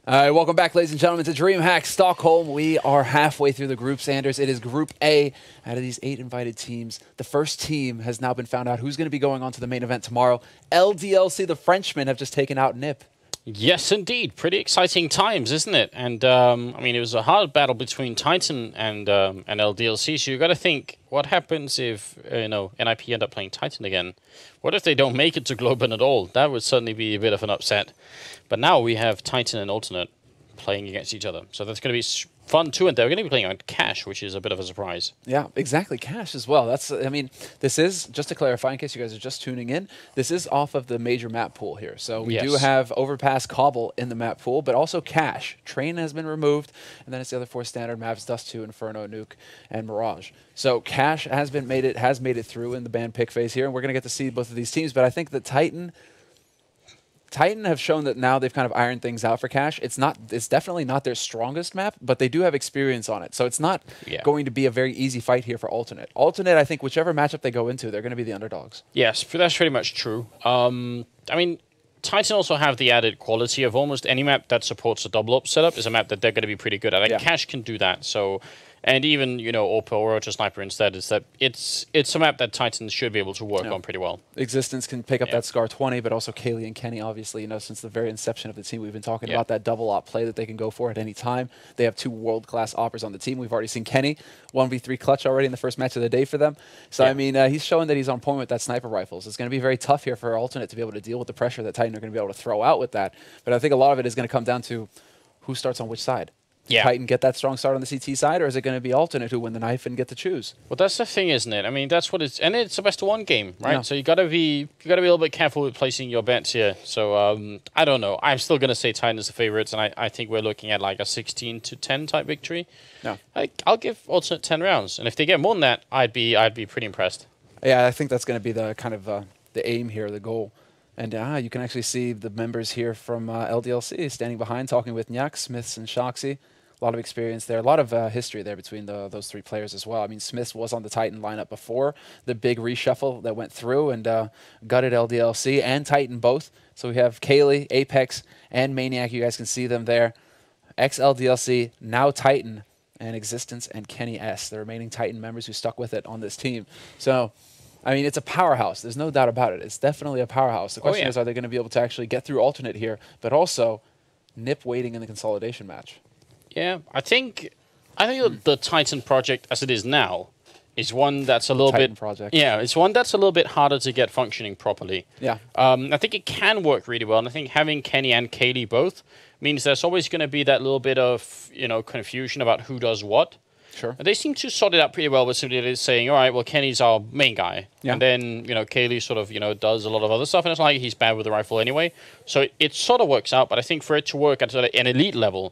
All right, welcome back, ladies and gentlemen, to DreamHack Stockholm. We are halfway through the groups, Anders. It is Group A. Out of these 8 invited teams, the first team has now been found out who's going to be going on to the main event tomorrow. LDLC, the Frenchmen, have just taken out NIP. Yes, indeed. Pretty exciting times, isn't it? And, I mean, it was a hard battle between Titan and LDLC, so you got to think, what happens if, NIP end up playing Titan again? What if they don't make it to Globen at all? That would certainly be a bit of an upset. But now we have Titan and Alternate playing against each other. So that's going to be fun, too. And they're going to be playing on Cash, which is a bit of a surprise. Yeah, exactly. Cash as well. I mean, this is, just to clarify, in case you guys are just tuning in, this is off of the major map pool here. So we do have Overpass, Cobble in the map pool, but also Cash. Train has been removed, and then it's the other 4 standard maps, Dust 2, Inferno, Nuke, and Mirage. So Cash has made it through in the band pick phase here, and we're going to get to see both of these teams. But I think that Titan have shown that now they've kind of ironed things out for Cash. It's definitely not their strongest map, but they do have experience on it. So it's not going to be a very easy fight here for Alternate. Alternate, I think whichever matchup they go into, they're going to be the underdogs. Yes, that's pretty much true. I mean, Titan also have the added quality of almost any map that supports a double up setup is a map that they're going to be pretty good at. And Cash can do that. So, and even, AWP or Roach Sniper instead, is that it's a map that Titans should be able to work on pretty well. Existence can pick up that Scar 20, but also Kaylee and Kenny, obviously, since the very inception of the team, we've been talking about that double op play that they can go for at any time. They have 2 world-class oppers on the team. We've already seen Kenny 1v3 clutch already in the first match of the day for them. So, I mean, he's showing that he's on point with that sniper rifles. It's going to be very tough here for Alternate to be able to deal with the pressure that Titan are going to be able to throw out with that. But I think a lot of it is going to come down to who starts on which side. Titan get that strong start on the CT side, or is it going to be Alternate who win the knife and get to choose? Well, that's the thing, isn't it? I mean, that's what it's, and it's a best of 1 game, right? So you got to be a little bit careful with placing your bets here. So I don't know. I'm still going to say Titan is the favorites, and I think we're looking at like a 16-10 type victory. No, I'll give Alternate 10 rounds, and if they get more than that, I'd be pretty impressed. Yeah, I think that's going to be the kind of the aim here, the goal. And you can actually see the members here from LDLC standing behind, talking with Nyak, Smiths, and Shoxy. A lot of experience there, a lot of history there between those 3 players as well. I mean, Smiths was on the Titan lineup before the big reshuffle that went through and gutted LDLC and Titan both. So we have Kaylee, Apex, and Maniac. You guys can see them there. Ex-LDLC, now Titan, and Existence and Kenny S, the remaining Titan members who stuck with it on this team. So, I mean, it's a powerhouse. There's no doubt about it. It's definitely a powerhouse. The question is, are they going to be able to actually get through Alternate here, but also NIP waiting in the consolidation match? Yeah, I think the Titan project as it is now is one that's a little it's one that's a little bit harder to get functioning properly. Yeah. I think it can work really well, and I think having Kenny and Kaylee both means there's always going to be that little bit of, confusion about who does what. Sure. And they seem to sort it out pretty well with simply saying, all right, well, Kenny's our main guy. Yeah. And then, Kaylee sort of, does a lot of other stuff, and it's not like he's bad with the rifle anyway. So it sort of works out, but I think for it to work at an elite level,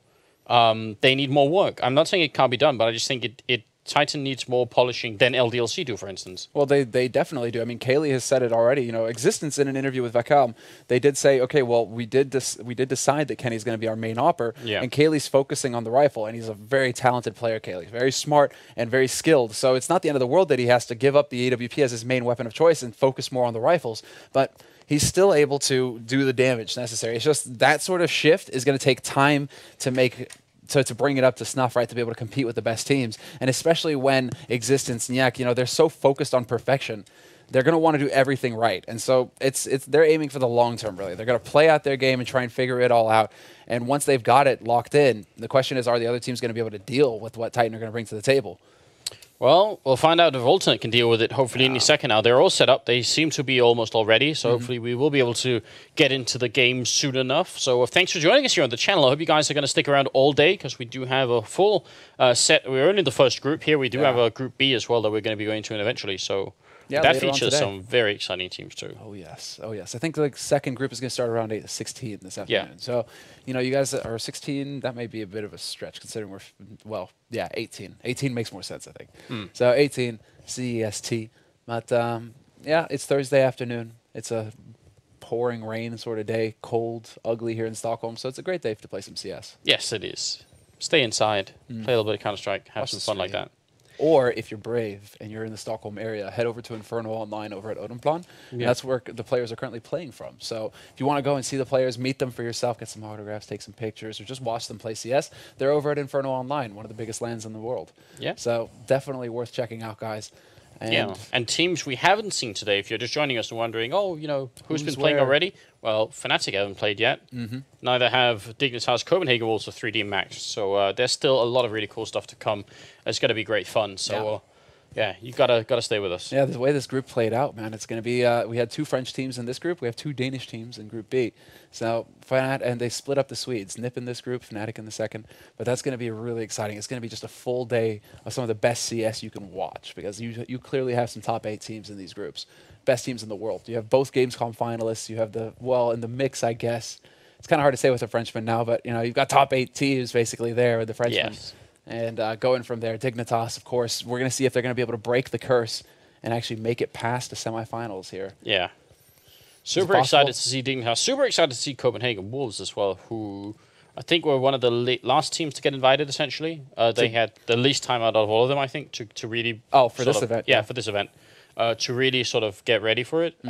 they need more work. I'm not saying it can't be done, but I just think Titan needs more polishing than LDLC do, for instance. Well, they definitely do. I mean, Kaylee has said it already. Existence in an interview with Vakam, they did say, okay, well, we did decide that Kenny's going to be our main opper, and Kaylee's focusing on the rifle, and he's a very talented player, Kaylee. Very smart and very skilled. So it's not the end of the world that he has to give up the AWP as his main weapon of choice and focus more on the rifles. But he's still able to do the damage necessary. It's just that sort of shift is going to take time to make, to bring it up to snuff, right, to be able to compete with the best teams. And especially when Existence, Nyak, they're so focused on perfection, they're going to want to do everything right. And so they're aiming for the long term, really. They're going to play out their game and try and figure it all out. And once they've got it locked in, the question is, are the other teams going to be able to deal with what Titan are going to bring to the table? Well, we'll find out if Alternate can deal with it, hopefully, any second now. They're all set up. They seem to be almost all ready, so hopefully we will be able to get into the game soon enough. So thanks for joining us here on the channel. I hope you guys are going to stick around all day, because we do have a full set. We're only in the first group here. We do have a Group B as well that we're going to be going to eventually, so that features some very exciting teams too. Oh, yes. Oh, yes. I think the second group is going to start around 16 this afternoon. Yeah. So, you guys are 16. That may be a bit of a stretch considering we're, well, yeah, 18. 18 makes more sense, I think. So 18, CEST. But, yeah, it's Thursday afternoon. It's a pouring rain sort of day, cold, ugly here in Stockholm. So it's a great day to play some CS. Yes, it is. Stay inside, play a little bit of Counter-Strike, have some fun like that. Or if you're brave and you're in the Stockholm area, head over to Inferno Online over at Odenplan. Yeah. That's where the players are currently playing from. So if you want to go and see the players, meet them for yourself, get some autographs, take some pictures, or just watch them play CS, they're over at Inferno Online, one of the biggest LANs in the world. Yeah. So definitely worth checking out, guys. And teams we haven't seen today, if you're just joining us and wondering, oh, you know, who's been playing already? Well, Fnatic haven't played yet. Neither have Dignitas Copenhagen Wolves or 3DreamHack. So there's still a lot of really cool stuff to come. It's going to be great fun. So yeah, you gotta stay with us. Yeah, the way this group played out, man, it's going to be. We had 2 French teams in this group. We have 2 Danish teams in Group B. So and they split up the Swedes. Nip in this group, Fnatic in the second. But that's going to be really exciting. It's going to be just a full day of some of the best CS you can watch, because you clearly have some top 8 teams in these groups, best teams in the world. You have both Gamescom finalists. You have in the mix, I guess. It's kind of hard to say with the Frenchmen now, but you know, you've got top 8 teams basically there with the Frenchmen. Yes. And going from there, Dignitas, of course, we're going to see if they're going to be able to break the curse and actually make it past the semifinals here. Yeah. Super excited to see Dignitas. Super excited to see Copenhagen Wolves as well, who I think were one of the last teams to get invited, essentially. They had the least time out of all of them, I think, to really... Oh, for this event. Yeah, for this event. To really sort of get ready for it.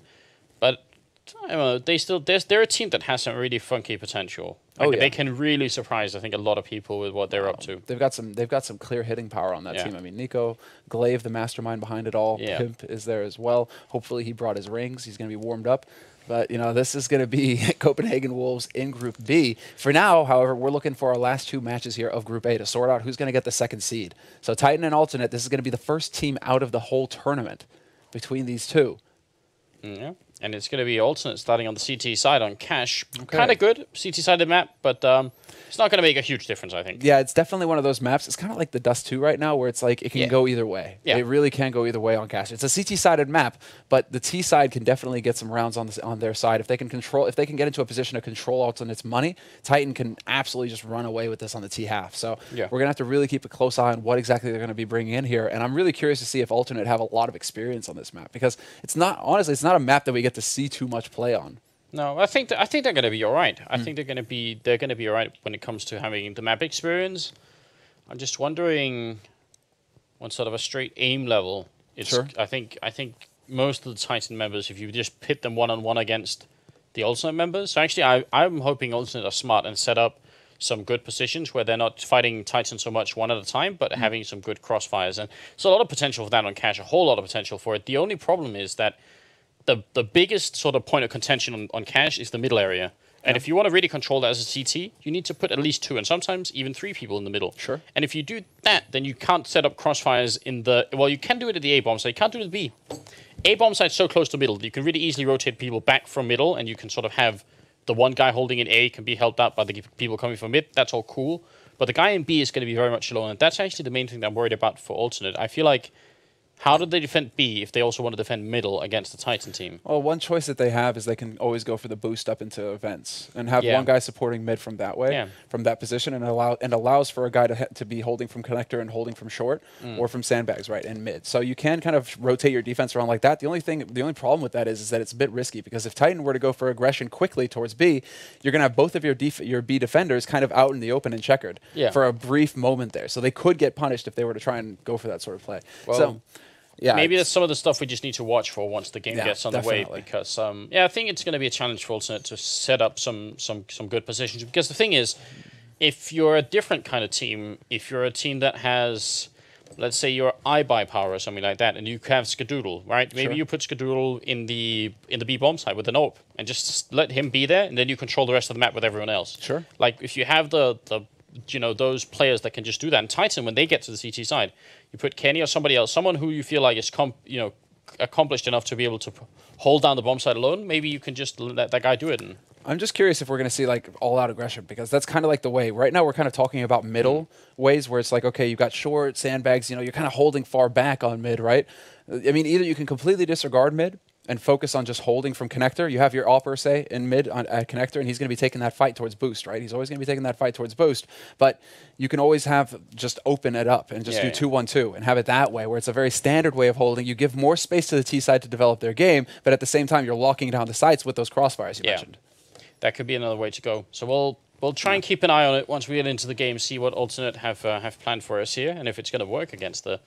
But I don't know, they're a team that has some really funky potential. Like they can really surprise, I think, a lot of people with what they're up to. They've got some clear hitting power on that team. I mean, Nico Glaive, the mastermind behind it all, Pimp is there as well. Hopefully he brought his rings. He's going to be warmed up. But, you know, this is going to be Copenhagen Wolves in Group B. For now, however, we're looking for our last 2 matches here of Group A to sort out who's going to get the 2nd seed. So Titan and Alternate, this is going to be the first team out of the whole tournament between these 2. Yeah. And it's going to be Alternate starting on the CT side on Cash. Okay. Kind of good CT-sided map, but it's not going to make a huge difference, I think. Yeah, it's definitely one of those maps. It's kind of like the Dust 2 right now, where it's like it can go either way. Yeah. It really can go either way on Cash. It's a CT-sided map, but the T side can definitely get some rounds on their side. If they can get into a position to control Alternate's money, Titan can absolutely just run away with this on the T half. So we're going to have to really keep a close eye on what exactly they're going to be bringing in here. And I'm really curious to see if Alternate have a lot of experience on this map, because it's not a map that we get to see too much play on. No, I think they're going to be all right. I think they're going to be all right when it comes to having the map experience. I'm just wondering, on sort of a straight aim level, I think most of the Titan members, if you just pit them one-on-one against the Alternate members. So actually, I'm hoping Alternate are smart and set up some good positions where they're not fighting Titan so much one at a time, but having some good crossfires. And there's a lot of potential for that on Cash, a whole lot of potential for it. The only problem is that the biggest sort of point of contention on Cash is the middle area. And if you want to really control that as a CT, you need to put at least 2 and sometimes even 3 people in the middle. Sure. And if you do that, then you can't set up crossfires in the... Well, you can do it at the A-bomb side. You can't do it at the B. A-bomb side is so close to middle that you can really easily rotate people back from middle, and you can sort of have the one guy holding in A can be helped out by the people coming from mid. That's all cool. But the guy in B is going to be very much alone. And that's actually the main thing that I'm worried about for Alternate. I feel like... How do they defend B if they also want to defend middle against the Titan team? Well, one choice that they have is they can always go for the boost up into events and have one guy supporting mid from that way, from that position, and allows for a guy to be holding from connector and holding from short or from sandbags right in mid. So you can kind of rotate your defense around like that. The only problem with that is that it's a bit risky, because if Titan were to go for aggression quickly towards B, you're going to have both of your B defenders kind of out in the open and checkered for a brief moment there. So they could get punished if they were to try and go for that sort of play. Well, maybe that's some of the stuff we just need to watch for once the game gets underway. Because I think it's going to be a challenge for Alternate to set up some good positions. Because the thing is, if you're a different kind of team, if you're a team that has, let's say, your iBuy power or something like that, and you have Skadoodle, right? Maybe you put Skadoodle in the B bomb side with an AWP and just let him be there, and then you control the rest of the map with everyone else. Sure. Like if you have those players that can just do that. And Titan, when they get to the CT side, you put Kenny or somebody else, someone who you feel like is accomplished enough to be able to hold down the bomb side alone. Maybe you can just let that guy do it. I'm just curious if we're going to see like all-out aggression, because that's kind of like the way. Right now we're kind of talking about middle ways where it's like, okay, you've got short, sandbags, you're kind of holding far back on mid, right? I mean, either you can completely disregard mid and focus on just holding from connector. You have your AWPer, say, in mid at connector, and he's going to be taking that fight towards boost, right? He's always going to be taking that fight towards boost. But you can always have just open it up and just do 2-1-2 and have it that way, where it's a very standard way of holding. You give more space to the T side to develop their game, but at the same time, you're locking down the sites with those crossfires you mentioned. That could be another way to go. So We'll try and keep an eye on it once we get into the game, see what Alternate have planned for us here, and if it's going to work against the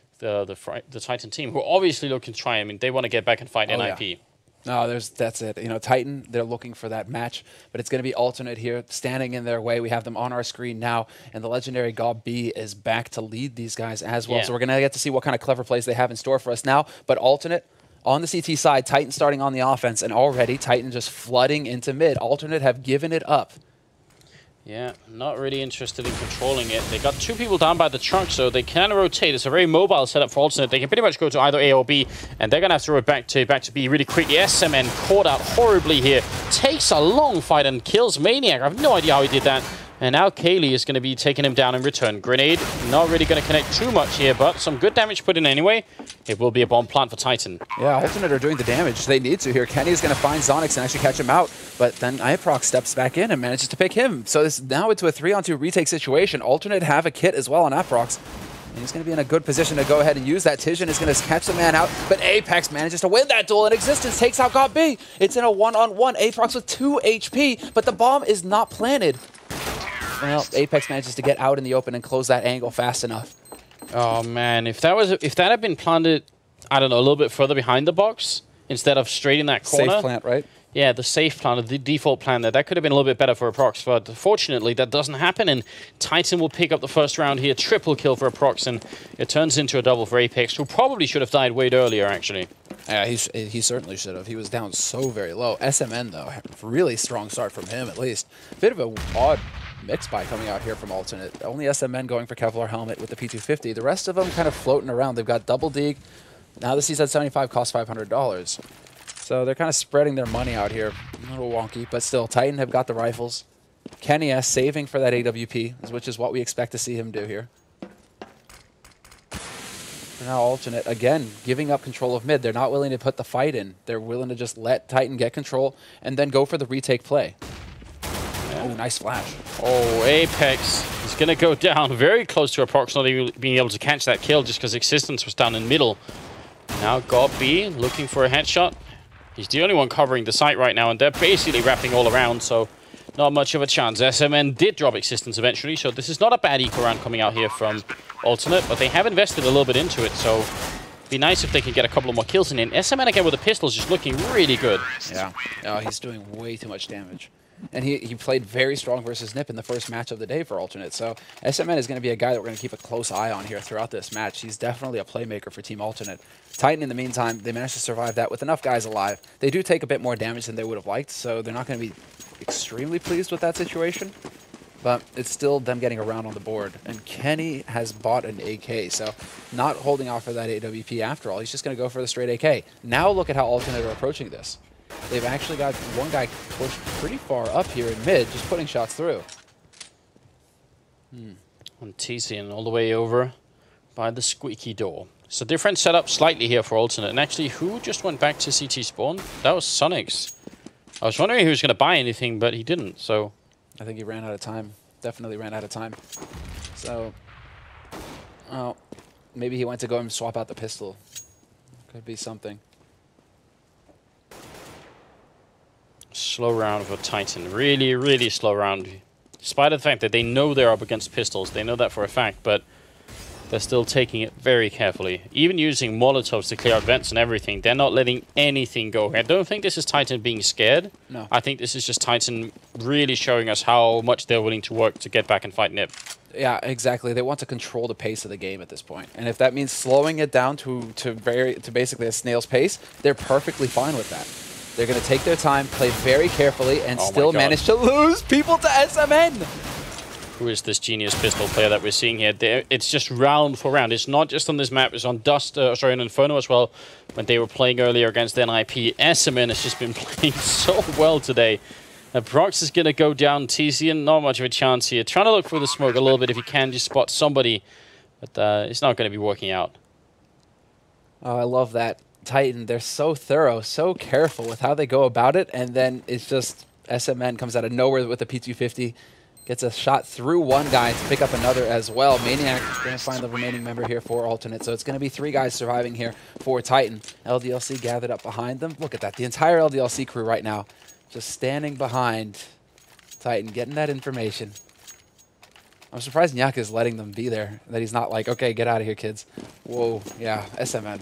Titan team, who are obviously looking to try. I mean, they want to get back and fight NIP. Yeah. No, that's it. You know, Titan, they're looking for that match, but it's going to be Alternate here, standing in their way. We have them on our screen now, and the legendary Gob B is back to lead these guys as well. Yeah. So we're going to get to see what kind of clever plays they have in store for us now. But Alternate, on the CT side, Titan starting on the offense, and already Titan just flooding into mid. Alternate have given it up. Yeah, not really interested in controlling it. They got 2 people down by the trunk, so they can rotate. It's a very mobile setup for Alternate. They can pretty much go to either A or B, and they're going to have to rotate back to B really quickly. SMN caught out horribly here. Takes a long fight and kills Maniac. I have no idea how he did that. And now Kaylee is going to be taking him down in return. Grenade, not really going to connect too much here, but some good damage put in anyway. It will be a bomb plant for Titan. Yeah, Alternate are doing the damage they need to here. Kenny is going to find Zonix and actually catch him out, but then Iprox steps back in and manages to pick him. So this now into a 3-on-2 retake situation. Alternate have a kit as well on Aprox. And he's going to be in a good position to go ahead and use that. Tizian is going to catch the man out, but Apex manages to win that duel, and Existence takes out Gob B. It's in a 1-on-1. Aprox with 2 HP, but the bomb is not planted. Well, Apex manages to get out in the open and close that angle fast enough. Oh man, if that had been planted, I don't know, a little bit further behind the box instead of straight in that corner. Safe plant, right? Yeah, the safe plant, the default plan there. That could have been a little bit better for Aprox, but fortunately that doesn't happen, and Titan will pick up the first round here. Triple kill for Aprox, and it turns into a double for Apex, who probably should have died way earlier, actually. Yeah, he certainly should have. He was down so very low. SMN, though, really strong start from him, at least. Bit of a odd mix buy coming out here from Alternate. Only SMN going for Kevlar helmet with the P250. The rest of them kind of floating around. They've got double dig. Now the CZ75 costs $500. So they're kind of spreading their money out here. A little wonky, but still, Titan have got the rifles. Kenny S saving for that AWP, which is what we expect to see him do here. Now Alternate, again, giving up control of mid. They're not willing to put the fight in. They're willing to just let Titan get control and then go for the retake play. Oh, nice flash. Oh, Apex is going to go down very close to Aprox, not even being able to catch that kill just because Existence was down in middle. Now Gob B looking for a headshot. He's the only one covering the site right now, and they're basically wrapping all around, so not much of a chance. SMN did drop Existence eventually, so this is not a bad eco round coming out here from Alternate, but they have invested a little bit into it, so it'd be nice if they can get a couple of more kills in. SMN again with the pistols just looking really good. Yeah, oh, he's doing way too much damage. And he played very strong versus Nip in the first match of the day for Alternate. So SMN is going to be a guy that we're going to keep a close eye on here throughout this match. He's definitely a playmaker for Team Alternate. Titan, in the meantime, they managed to survive that with enough guys alive. They do take a bit more damage than they would have liked, so they're not going to be extremely pleased with that situation. But it's still them getting around on the board. And Kenny has bought an AK, so not holding off for that AWP after all. He's just going to go for the straight AK. Now look at how Alternate are approaching this. They've actually got one guy pushed pretty far up here in mid, just putting shots through. On Tizian all the way over by the squeaky door. It's a different setup slightly here for Alternate. And actually, who just went back to CT spawn? That was Sonix. I was wondering who was going to buy anything, but he didn't, so... I think he ran out of time. Definitely ran out of time. So... oh, maybe he went to go and swap out the pistol. Could be something. Slow round for Titan. Really, really slow round. Despite the fact that they know they're up against pistols. They know that for a fact, but they're still taking it very carefully. Even using Molotovs to clear out vents and everything. They're not letting anything go. I don't think this is Titan being scared. No. I think this is just Titan really showing us how much they're willing to work to get back and fight Nip. Yeah, exactly. They want to control the pace of the game at this point. And if that means slowing it down to basically a snail's pace, they're perfectly fine with that. They're going to take their time, play very carefully, and still manage to lose people to SMN. Who is this genius pistol player that we're seeing here? It's just round for round. It's not just on this map. It's on on Inferno as well. When they were playing earlier against NIP, SMN has just been playing so well today. Prox is going to go down. Tizian, not much of a chance here. Trying to look for the smoke a little bit if he can just spot somebody. But it's not going to be working out. Oh, I love that. Titan, they're so thorough, so careful with how they go about it, and then it's just SMN comes out of nowhere with the P250, gets a shot through one guy to pick up another as well. Maniac is going to find the remaining member here for Alternate, so it's going to be 3 guys surviving here for Titan. LDLC gathered up behind them. Look at that, the entire LDLC crew right now just standing behind Titan getting that information. I'm surprised Nyak is letting them be there. That he's not like, okay, get out of here, kids. Whoa, yeah, SMN.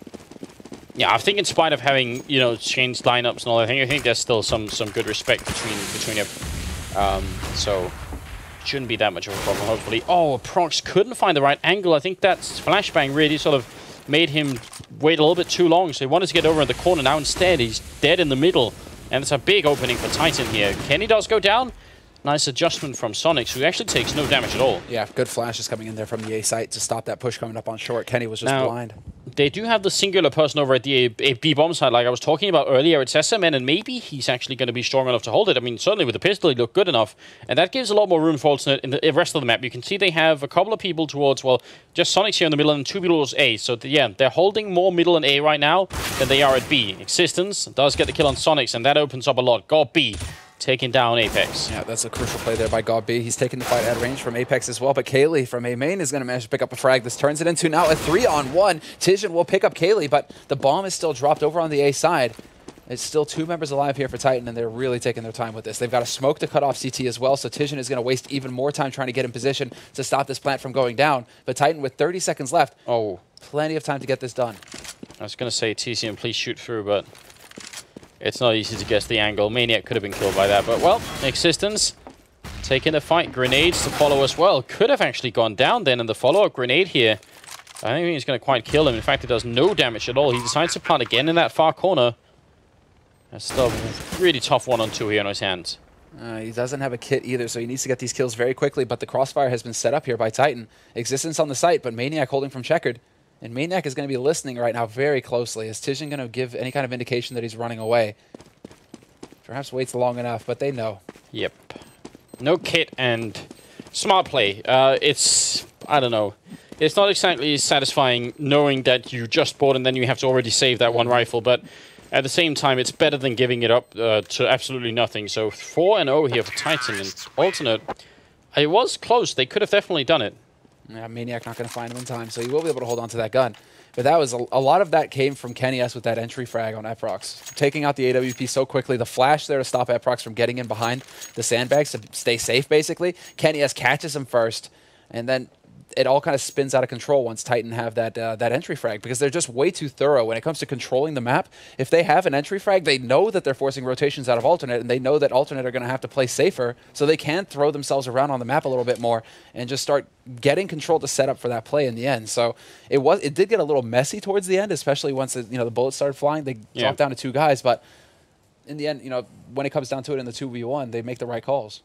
Yeah, I think in spite of having, you know, changed lineups and all that, I think there's still some good respect between them. So shouldn't be that much of a problem, hopefully. Oh, Prox couldn't find the right angle. I think that flashbang really sort of made him wait a little bit too long. So he wanted to get over in the corner. Now instead, he's dead in the middle. And it's a big opening for Titan here. Kenny does go down. Nice adjustment from Sonic, who actually takes no damage at all. Yeah, good flashes coming in there from the A site to stop that push coming up on short. Kenny was just blind. They do have the singular person over at the B bomb side, like I was talking about earlier. It's SMN, and maybe he's actually going to be strong enough to hold it. I mean, certainly with the pistol, he looked good enough. And that gives a lot more room for alternate in the rest of the map. You can see they have a couple of people towards, well, just Sonic's here in the middle and 2 people towards A. So, yeah, they're holding more middle and A right now than they are at B. Existence does get the kill on Sonics, and that opens up a lot. Got B. Taking down Apex. Yeah, that's a crucial play there by God B. He's taking the fight at range from Apex as well, but Kaylee from A main is going to manage to pick up a frag. This turns it into now a 3-on-1. Tijan will pick up Kaylee, but the bomb is still dropped over on the A side. It's still 2 members alive here for Titan, and they're really taking their time with this. They've got a smoke to cut off CT as well, so Tijan is going to waste even more time trying to get in position to stop this plant from going down. But Titan, with 30 seconds left, plenty of time to get this done. I was going to say, TCM, please shoot through, but it's not easy to guess the angle. Maniac could have been killed by that, but, well, Existence taking the fight. Grenades to follow as well. Could have actually gone down then, and the follow-up grenade here, I don't think it's going to quite kill him. In fact, it does no damage at all. He decides to plant again in that far corner. That's still a really tough 1-on-2 here on his hands. He doesn't have a kit either, so he needs to get these kills very quickly, but the crossfire has been set up here by Titan. Existence on the site, but Maniac holding from Checkered. And Maniac is going to be listening right now very closely. Is Tijan going to give any kind of indication that he's running away? Perhaps waits long enough, but they know. Yep. No kit and smart play. It's, I don't know. It's not exactly satisfying knowing that you just bought and then you have to already save that one rifle, but at the same time, it's better than giving it up to absolutely nothing. So 4-0 here for Titan and alternate. It was close. They could have definitely done it. Yeah, Maniac not going to find him in time, so he will be able to hold on to that gun. But that was a lot of that came from Kenny S with that entry frag on Eprox. Taking out the AWP so quickly, the flash there to stop Eprox from getting in behind the sandbags to stay safe, basically. Kenny S catches him first, and then it all kind of spins out of control once Titan have that that entry frag, because they're just way too thorough when it comes to controlling the map. If they have an entry frag, they know that they're forcing rotations out of alternate, and they know that alternate are going to have to play safer, so they can throw themselves around on the map a little bit more and just start getting control to set up for that play in the end. So it did get a little messy towards the end, especially once the bullets started flying. They dropped down to 2 guys, but in the end, when it comes down to it in the 2v1, they make the right calls.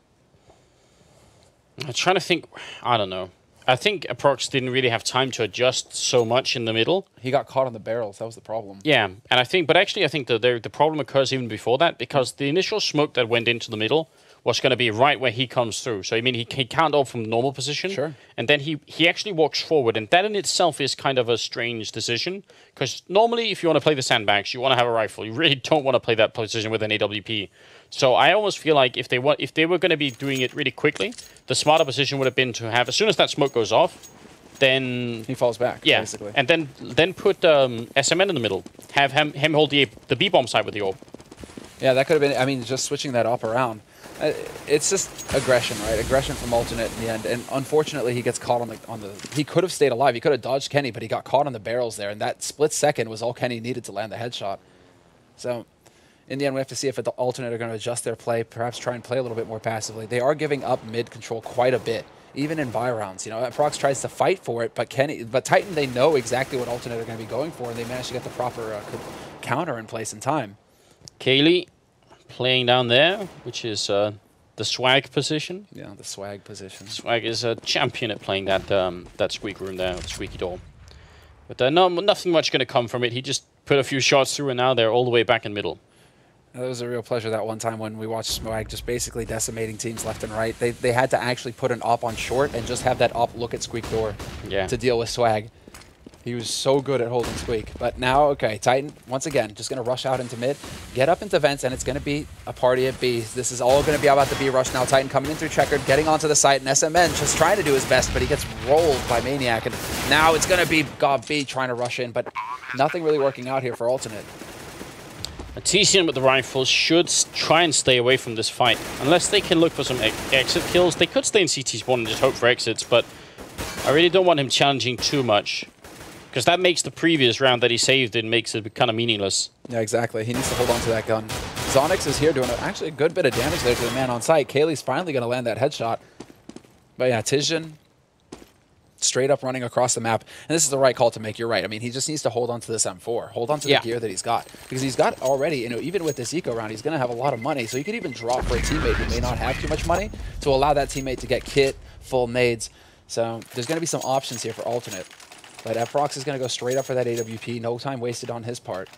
I'm trying to think. I don't know. I think Aprox didn't really have time to adjust so much in the middle. He got caught on the barrels. That was the problem. Yeah, and I think the problem occurs even before that, because the initial smoke that went into the middle was going to be right where he comes through. So, I mean, he can't ult from normal position. Sure. And then he actually walks forward, and that in itself is kind of a strange decision, because normally if you want to play the sandbags, you want to have a rifle. You really don't want to play that position with an AWP. So I almost feel like if they were going to be doing it really quickly, the smarter position would have been to have, as soon as that smoke goes off, then he falls back. Yeah, basically. And then put SMN in the middle. Have him hold the B bomb side with the orb. Yeah, that could have been. I mean, just switching that up around. It's just aggression, right? Aggression from alternate in the end, and unfortunately, he gets caught on the. He could have stayed alive. He could have dodged Kenny, but he got caught on the barrels there, and that split second was all Kenny needed to land the headshot. So, in the end, we have to see if the alternate are going to adjust their play, perhaps try and play a little bit more passively. They are giving up mid control quite a bit, even in buy rounds. Prox tries to fight for it, but Titan, they know exactly what alternate are going to be going for, and they manage to get the proper counter in place in time. Kaylee playing down there, which is the swag position. Yeah, the swag position. Swag is a champion at playing that squeak room there, the squeaky door. But nothing much going to come from it. He just put a few shots through, and now they're all the way back in middle. It was a real pleasure that one time when we watched Swag just basically decimating teams left and right. They had to actually put an op on short and just have that op look at Squeak door to deal with Swag. He was so good at holding Squeak. But now, okay, Titan, once again, just going to rush out into mid, get up into vents, and it's going to be a party at B. This is all going to be about the B rush now. Titan coming in through Checkered, getting onto the site, and SMN just trying to do his best, but he gets rolled by Maniac. And now it's going to be God B trying to rush in, but nothing really working out here for alternate. TCN with the rifles should try and stay away from this fight. Unless they can look for some exit kills. They could stay in CT spawn and just hope for exits, but I really don't want him challenging too much. Because that makes the previous round that he saved it makes it kind of meaningless. Yeah, exactly. He needs to hold on to that gun. Zonix is here doing actually a good bit of damage there to the man on site. Kaylee's finally going to land that headshot. But yeah, Tizhen straight up running across the map. And this is the right call to make. You're right. I mean, he just needs to hold on to this M4. Hold on to the gear that he's got. Because he's got already, you know, even with this eco round, he's going to have a lot of money. So he could even drop for a teammate who may not have too much money to allow that teammate to get kit, full nades. So there's going to be some options here for alternate. But Frox is going to go straight up for that AWP. No time wasted on his part.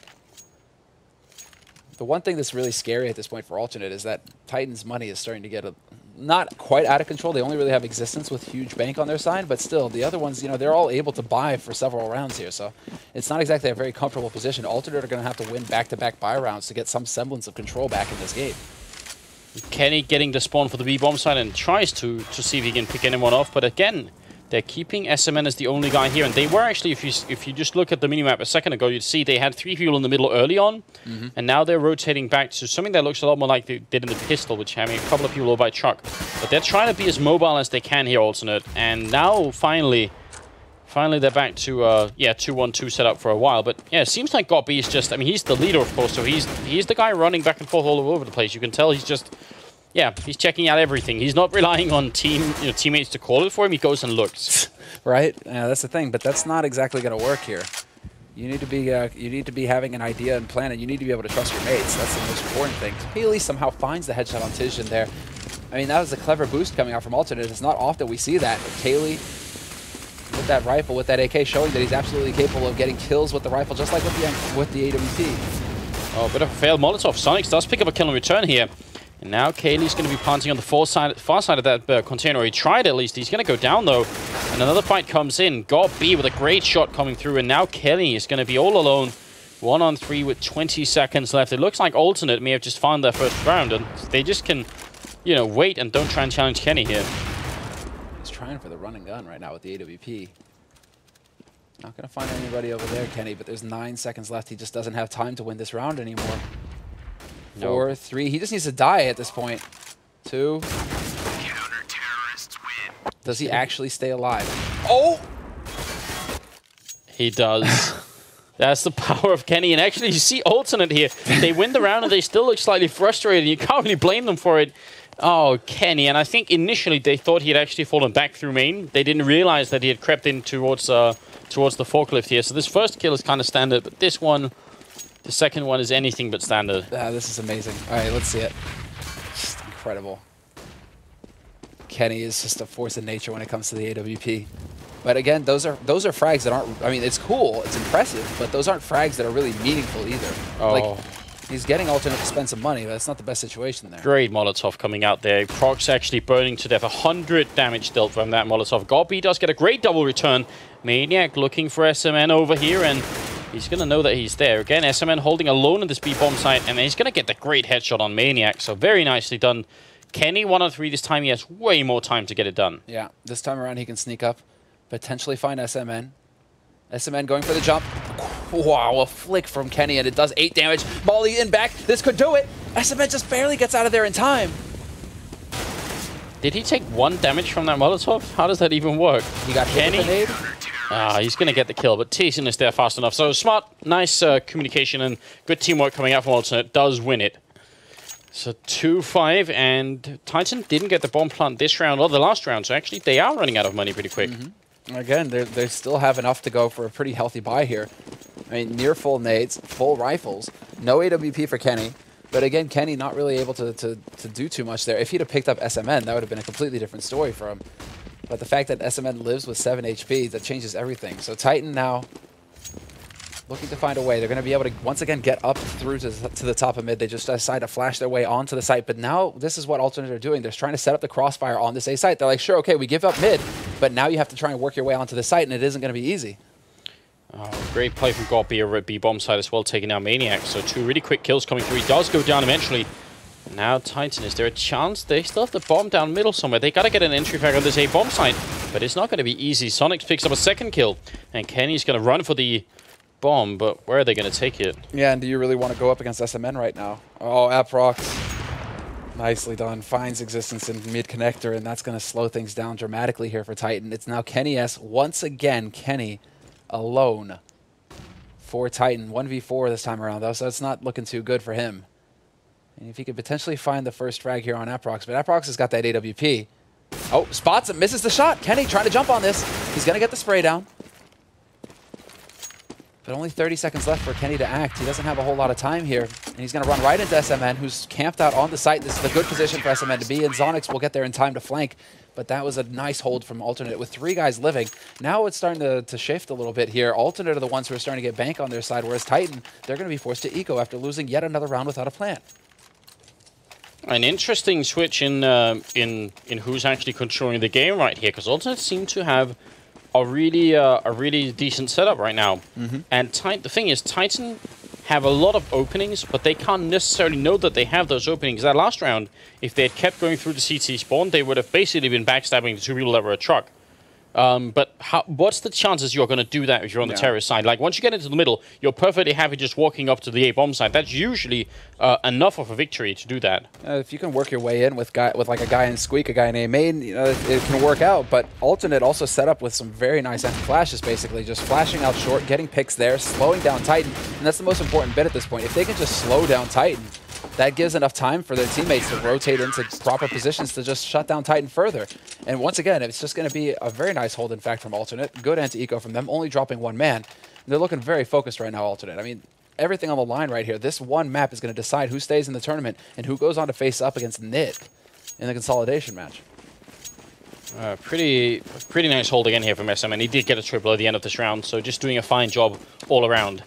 The one thing that's really scary at this point for alternate is that Titan's money is starting to get not quite out of control. They only really have existence with huge bank on their side, but still, the other ones, you know, they're all able to buy for several rounds here. So it's not exactly a very comfortable position. Alternate are going to have to win back-to-back buy rounds to get some semblance of control back in this game. Kenny getting the spawn for the B-bomb side and tries to see if he can pick anyone off, but again, they're keeping SMN as the only guy here, and they were actually, if you just look at the minimap a second ago, you'd see they had 3 people in the middle early on, and now they're rotating back to something that looks a lot more like they did in the pistol, which having a couple of people over by truck. But they're trying to be as mobile as they can here, alternate, and now finally they're back to 2-1-2 setup for a while. But yeah, it seems like Goppy is just, I mean, he's the leader, of course, so he's the guy running back and forth all over the place. You can tell he's just, yeah, he's checking out everything. He's not relying on teammates to call it for him. He goes and looks. Right? Yeah, that's the thing. But that's not exactly going to work here. You need to be having an idea and plan, and you need to be able to trust your mates. That's the most important thing. Haley somehow finds the headshot on Tizhen there. I mean, that was a clever boost coming out from alternate. It's not often we see that. But Kaylee with that rifle, with that AK, showing that he's absolutely capable of getting kills with the rifle, just like with the AWP. Oh, bit of a failed Molotov. Sonics does pick up a kill in return here. And now Kaylee's going to be planting on the far side of that container. He tried at least. He's going to go down, though. And another fight comes in. Got B with a great shot coming through. And now Kelly is going to be all alone. 1-on-3 with 20 seconds left. It looks like alternate may have just found their first round. And they just can, you know, wait and don't try and challenge Kenny here. He's trying for the run and gun right now with the AWP. Not going to find anybody over there, Kenny. But there's 9 seconds left. He just doesn't have time to win this round anymore. 4, 3. He just needs to die at this point. 2. Counter-terrorists win. Does he actually stay alive? Oh! He does. That's the power of Kenny. And actually, you see alternate here. They win the round and they still look slightly frustrated. You can't really blame them for it. Oh, Kenny. And I think initially they thought he had actually fallen back through main. They didn't realize that he had crept in towards the forklift here. So this first kill is kind of standard, but this one, the second one, is anything but standard. This is amazing. All right, let's see it. Just incredible. Kenny is just a force of nature when it comes to the AWP. But again, those are frags that aren't, I mean, it's cool, it's impressive, but those aren't frags that are really meaningful either. Oh. Like, he's getting alternate to spend some money, but that's not the best situation there. Great Molotov coming out there. Prox actually burning to death. 100 damage dealt from that Molotov. Goppy does get a great double return. Maniac looking for SMN over here, and he's going to know that he's there. Again, SMN holding alone in this B-bomb site, and he's going to get the great headshot on Maniac. So very nicely done. Kenny 1-on-3 this time. He has way more time to get it done. Yeah, this time around he can sneak up, potentially find SMN. SMN going for the jump. Wow, a flick from Kenny, and it does 8 damage. Molly in back. This could do it. SMN just barely gets out of there in time. Did he take 1 damage from that Molotov? How does that even work? He got hit with a nade. He's going to get the kill, but Tayson is there fast enough. So smart, nice communication and good teamwork coming out from alternate. Does win it. So 2-5, and Titan didn't get the bomb plant this round or the last round, so actually they are running out of money pretty quick. Again, they still have enough to go for a pretty healthy buy here. I mean, near full nades, full rifles, no AWP for Kenny. But again, Kenny not really able to do too much there. If he'd have picked up SMN, that would have been a completely different story for him. But the fact that SMN lives with 7 HP, that changes everything. So Titan now looking to find a way. They're going to be able to, once again, get up through to the top of mid. They just decide to flash their way onto the site. But now this is what alternate are doing. They're trying to set up the crossfire on this A site. They're like, sure, okay, we give up mid, but now you have to try and work your way onto the site, and it isn't going to be easy. Oh, great play from Goppy over at B-bomb side as well, taking out Maniac. So 2 really quick kills coming through. He does go down eventually. Now Titan, is there a chance? They still have the bomb down middle somewhere. They got to get an entry frag on this A-bomb site, but it's not going to be easy. Sonic picks up a second kill, and Kenny's going to run for the bomb, but where are they going to take it? Yeah, and do you really want to go up against SMN right now? Oh, Aprox. Nicely done. Finds existence in mid-connector, and that's going to slow things down dramatically here for Titan. It's now Kenny S. Once again, Kenny alone for Titan. 1v4 this time around, though, so it's not looking too good for him. And if he could potentially find the first frag here on Aprox, but Aprox has got that AWP. Oh, spots it, misses the shot. Kenny trying to jump on this. He's going to get the spray down. But only 30 seconds left for Kenny to act. He doesn't have a whole lot of time here. And he's going to run right into SMN, who's camped out on the site. This is a good position for SMN to be in. Zonix will get there in time to flank. But that was a nice hold from Alternate with 3 guys living. Now it's starting to shift a little bit here. Alternate are the ones who are starting to get bank on their side, whereas Titan, they're going to be forced to eco after losing yet another round without a plant. An interesting switch in who's actually controlling the game right here, because Alternate seem to have a really decent setup right now. And the thing is, Titan have a lot of openings, but they can't necessarily know that they have those openings. That last round, if they had kept going through the CT spawn, they would have basically been backstabbing the 2 people that were a truck. But what's the chances you're going to do that if you're on the terrorist side? Like, once you get into the middle, you're perfectly happy just walking up to the A-bomb side. That's usually enough of a victory to do that. If you can work your way in with like a guy in Squeak, a guy in A-main, you know, it can work out. But Alternate also set up with some very nice anti-flashes, basically. Just flashing out short, getting picks there, slowing down Titan. And that's the most important bit at this point. If they can just slow down Titan, that gives enough time for their teammates to rotate into proper positions to just shut down Titan further. And once again, it's just going to be a very nice hold, in fact, from Alternate. Good anti-eco from them, only dropping 1 man. And they're looking very focused right now, Alternate. I mean, everything on the line right here. This one map is going to decide who stays in the tournament and who goes on to face up against NIT in the consolidation match. Pretty nice hold again here from SM, and he did get a triple at the end of this round, so just doing a fine job all around.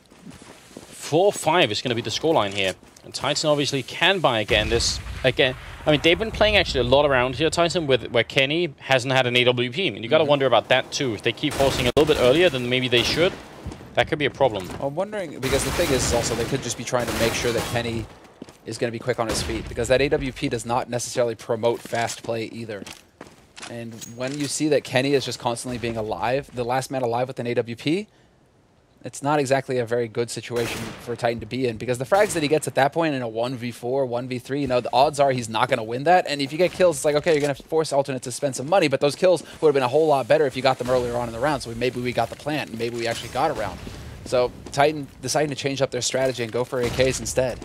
4-5 is going to be the scoreline here. And Titan obviously can buy again. I mean, they've been playing actually a lot around here, Titan, where Kenny hasn't had an AWP. And you got to wonder about that too. If they keep forcing a little bit earlier than maybe they should, that could be a problem. I'm wondering, because the thing is also they could just be trying to make sure that Kenny is going to be quick on his feet, because that AWP does not necessarily promote fast play either. And when you see that Kenny is just constantly being alive, the last man alive with an AWP, it's not exactly a very good situation for Titan to be in, because the frags that he gets at that point in a 1v4, 1v3, you know, the odds are he's not going to win that. And if you get kills, it's like, okay, you're going to force Alternate to spend some money, but those kills would have been a whole lot better if you got them earlier on in the round. So maybe we got the plant, and maybe we actually got a round. So Titan deciding to change up their strategy and go for AKs instead.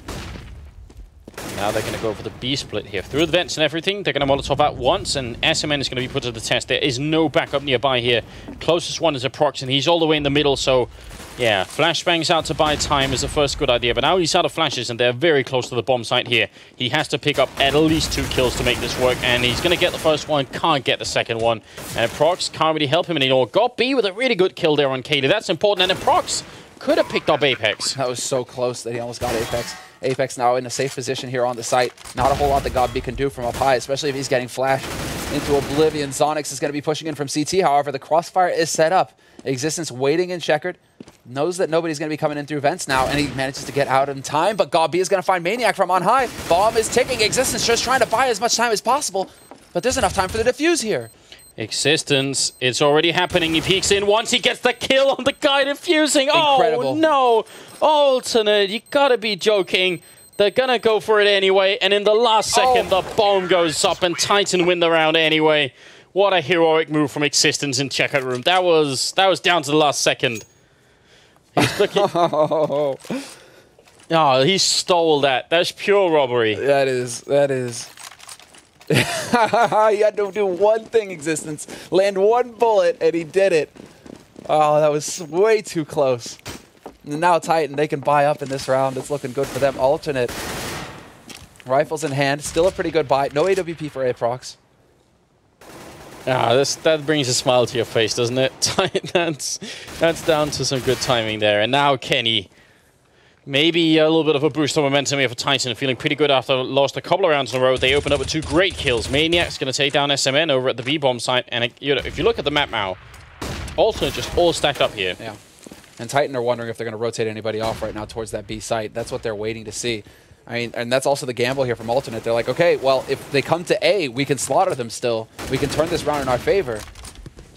Now they're going to go for the B split here. Through the vents and everything, they're going to Molotov out once, and SMN is going to be put to the test. There is no backup nearby here. Closest one is Aprox, and he's all the way in the middle, so yeah, flashbangs out to buy time is the first good idea, but now he's out of flashes, and they're very close to the bomb site here. He has to pick up at least 2 kills to make this work, and he's going to get the first one, can't get the second one. And Aprox can't really help him anymore. Got B with a really good kill there on Katie. That's important, and Aprox could have picked up Apex. That was so close that he almost got Apex. Apex now in a safe position here on the site. Not a whole lot that GodB can do from up high, especially if he's getting flashed into oblivion. Zonix is going to be pushing in from CT, however. The crossfire is set up. Existence waiting in checkered. Knows that nobody's going to be coming in through vents now, and he manages to get out in time, but GodB is going to find Maniac from on high. Bomb is ticking. Existence just trying to buy as much time as possible, but there's enough time for the defuse here. Existence, it's already happening. He peeks in once, he gets the kill on the guy defusing. Incredible. Oh no, Alternate, you gotta be joking. They're gonna go for it anyway, and in the last second, the bomb goes up and Titan win the round anyway. What a heroic move from Existence in checkout room. That was down to the last second. He's looking. Oh, he stole that. That's pure robbery. That is. He had to do one thing, Existence. Land one bullet, and he did it. Oh, that was way too close. And now Titan, they can buy up in this round. It's looking good for them. Alternate. Rifles in hand. Still a pretty good buy. No AWP for Aprox. Ah, that brings a smile to your face, doesn't it? That's down to some good timing there. And now Kenny. Maybe a little bit of a boost of momentum here for Titan, feeling pretty good after lost a couple of rounds in a row. They open up with 2 great kills. Maniac's going to take down SMN over at the B-bomb site, and if you look at the map now, Alternate just all stacked up here. Yeah, and Titan are wondering if they're going to rotate anybody off right now towards that B site. That's what they're waiting to see. I mean, and that's also the gamble here from Alternate. They're like, okay, well, if they come to A, we can slaughter them still. We can turn this round in our favor.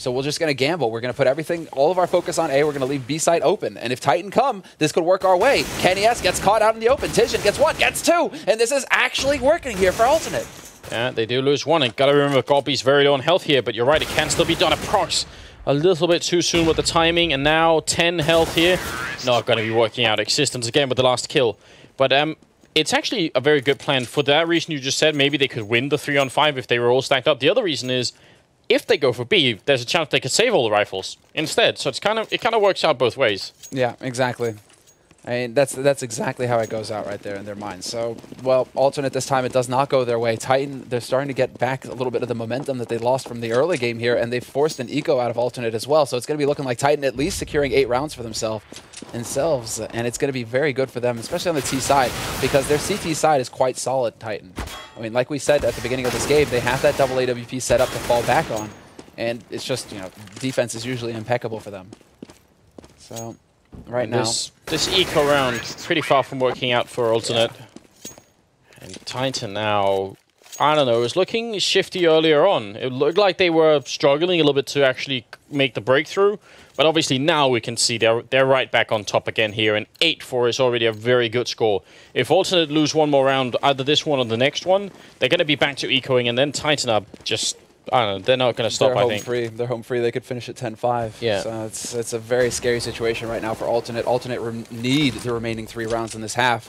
So we're just going to gamble. We're going to put everything, all of our focus on A. We're going to leave B site open. And if Titan come, this could work our way. Kenny S gets caught out in the open. Tijan gets one, gets two. And this is actually working here for Alternate. Yeah, they do lose one. And gotta remember, Gobi's very low on health here. But you're right, it can still be done. Prox a little bit too soon with the timing. And now 10 health here. Not going to be working out. Existence again with the last kill. But it's actually a very good plan. For that reason you just said, maybe they could win the 3-on-5 if they were all stacked up. The other reason is, if they go for B, there's a chance they could save all the rifles instead. So it kind of works out both ways. Yeah, exactly. I mean, that's exactly how it goes out right there in their minds. So, well, Alternate this time, it does not go their way. Titan, they're starting to get back a little bit of the momentum that they lost from the early game here, and they've forced an eco out of Alternate as well. So it's going to be looking like Titan at least securing 8 rounds for themselves, and it's going to be very good for them, especially on the T side, because their CT side is quite solid, Titan. I mean, like we said at the beginning of this game, they have that double AWP set up to fall back on, and it's just, you know, defense is usually impeccable for them. So... right now, this eco round pretty far from working out for Alternate. Yeah. And Titan now, I don't know, it was looking shifty earlier on. It looked like they were struggling a little bit to actually make the breakthrough. But obviously now we can see they're right back on top again here. And 8-4 is already a very good score. If Alternate lose one more round, either this one or the next one, they're going to be back to ecoing. And then Titan are just... I don't know, they're not going to stop, I think. They're home free. They could finish at 10-5. Yeah. So it's a very scary situation right now for Alternate. Alternate need the remaining 3 rounds in this half.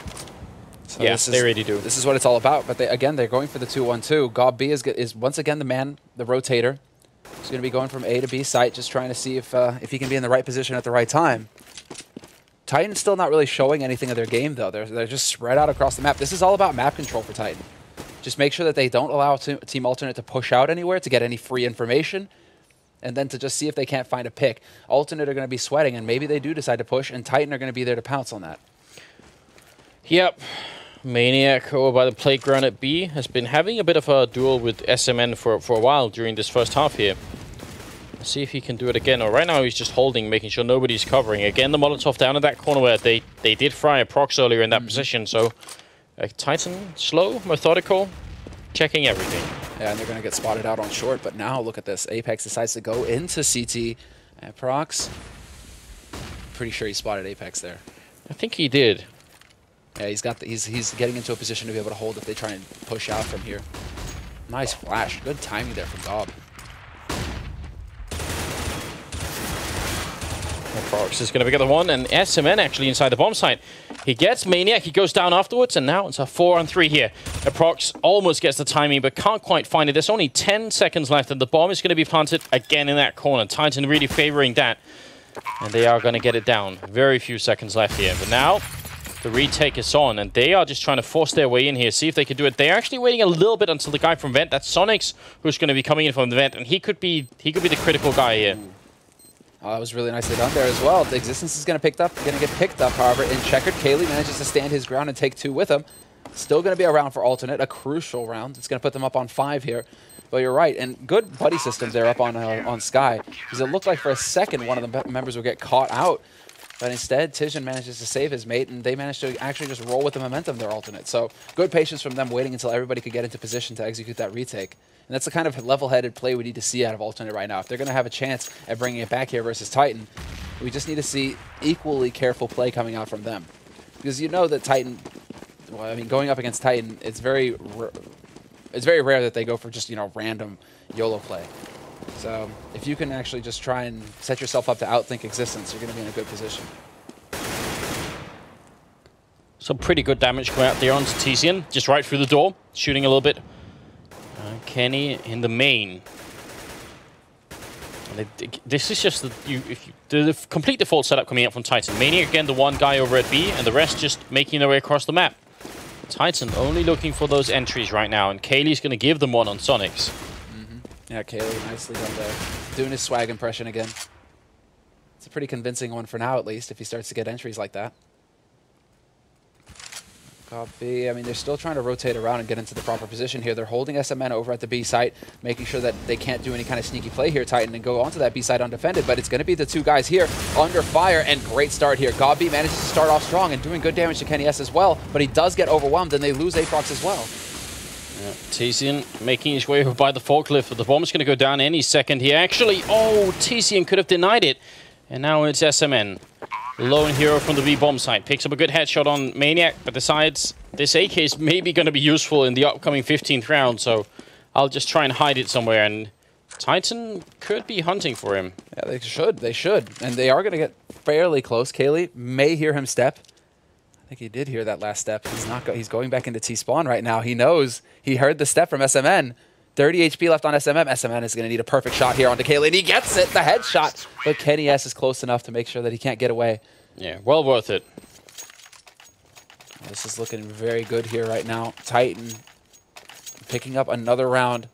So yeah, they really do. This is what it's all about. But they're going for the 2-1-2. Gob B is once again the man, the rotator. He's going to be going from A to B site, just trying to see if he can be in the right position at the right time. Titan's still not really showing anything of their game, though. They're just spread out across the map. This is all about map control for Titan. Just make sure that they don't allow Team Alternate to push out anywhere to get any free information, and then to just see if they can't find a pick. Alternate are going to be sweating, and maybe they do decide to push, and Titan are going to be there to pounce on that. Yep. Maniac over by the playground at B has been having a bit of a duel with SMN for a while during this first half here. Let's see if he can do it again. Right now he's just holding, making sure nobody's covering. Again, the Molotov down in that corner where they did fry a prox earlier in that position, so... Titan, slow, methodical, checking everything. Yeah, and they're going to get spotted out on short, but now look at this. Apex decides to go into CT. And Prox, pretty sure he spotted Apex there. I think he did. Yeah, he's getting into a position to be able to hold if they try and push out from here. Nice flash. Good timing there from Gob. Prox is going to be the one, and SMN actually inside the bomb site. He gets Maniac, he goes down afterwards, and now it's a 4-on-3 here. Prox almost gets the timing, but can't quite find it. There's only 10 seconds left, and the bomb is going to be planted again in that corner. Titan really favoring that, and they are going to get it down. Very few seconds left here, but now the retake is on, and they are just trying to force their way in here, see if they can do it. They're actually waiting a little bit until the guy from Vent, that's Sonics, who's going to be coming in from the Vent, and he could be the critical guy here. Oh, that was really nicely done there as well. The Existence is going to get picked up, however, in Checkered. Kaylee manages to stand his ground and take 2 with him. Still going to be a round for Alternate, a crucial round. It's going to put them up on 5 here. But you're right, and good buddy systems there up on Sky, because it looked like for a second one of the members would get caught out. But instead, Tijan manages to save his mate, and they managed to actually just roll with the momentum, their Alternate. So good patience from them waiting until everybody could get into position to execute that retake. And that's the kind of level-headed play we need to see out of Alternate right now. If they're going to have a chance at bringing it back here versus Titan, we just need to see equally careful play coming out from them. Because you know that Titan, well, I mean, going up against Titan, it's very rare that they go for just, you know, random YOLO play. So if you can actually just try and set yourself up to outthink Existence, you're going to be in a good position. Some pretty good damage coming out there onto Tizian, just right through the door, shooting a little bit. Kenny in the main. This is just the complete default setup coming out from Titan. Maniac again, the one guy over at B, and the rest just making their way across the map. Titan only looking for those entries right now, and Kaylee's going to give them one on Sonics. Yeah, Kaylee, nicely done there. Doing his swag impression again. It's a pretty convincing one for now, at least, if he starts to get entries like that. Copy. I mean, they're still trying to rotate around and get into the proper position here. They're holding SMN over at the B site, making sure that they can't do any kind of sneaky play here, Titan, and go onto that B site undefended. But it's going to be the 2 guys here under fire, and great start here. Gobby manages to start off strong and doing good damage to Kenny S as well, but he does get overwhelmed, and they lose Aaprox as well. Tizian making his way over by the forklift, but the bomb's going to go down any second here. Actually, oh, Tizian could have denied it. And now it's SMN. Lone hero from the B-bomb side. Picks up a good headshot on Maniac, but decides this AK is maybe going to be useful in the upcoming 15th round, so I'll just try and hide it somewhere. And Titan could be hunting for him. Yeah, they should. They should. And they are going to get fairly close. Kaylee may hear him step. I think he did hear that last step. He's not. He's going back into T-spawn right now. He knows. He heard the step from SMN. 30 HP left on SMM. SMN is going to need a perfect shot here onto Kaylee, and he gets it, the headshot. But Kenny S is close enough to make sure that he can't get away. Yeah, well worth it. This is looking very good here right now. Titan picking up another round.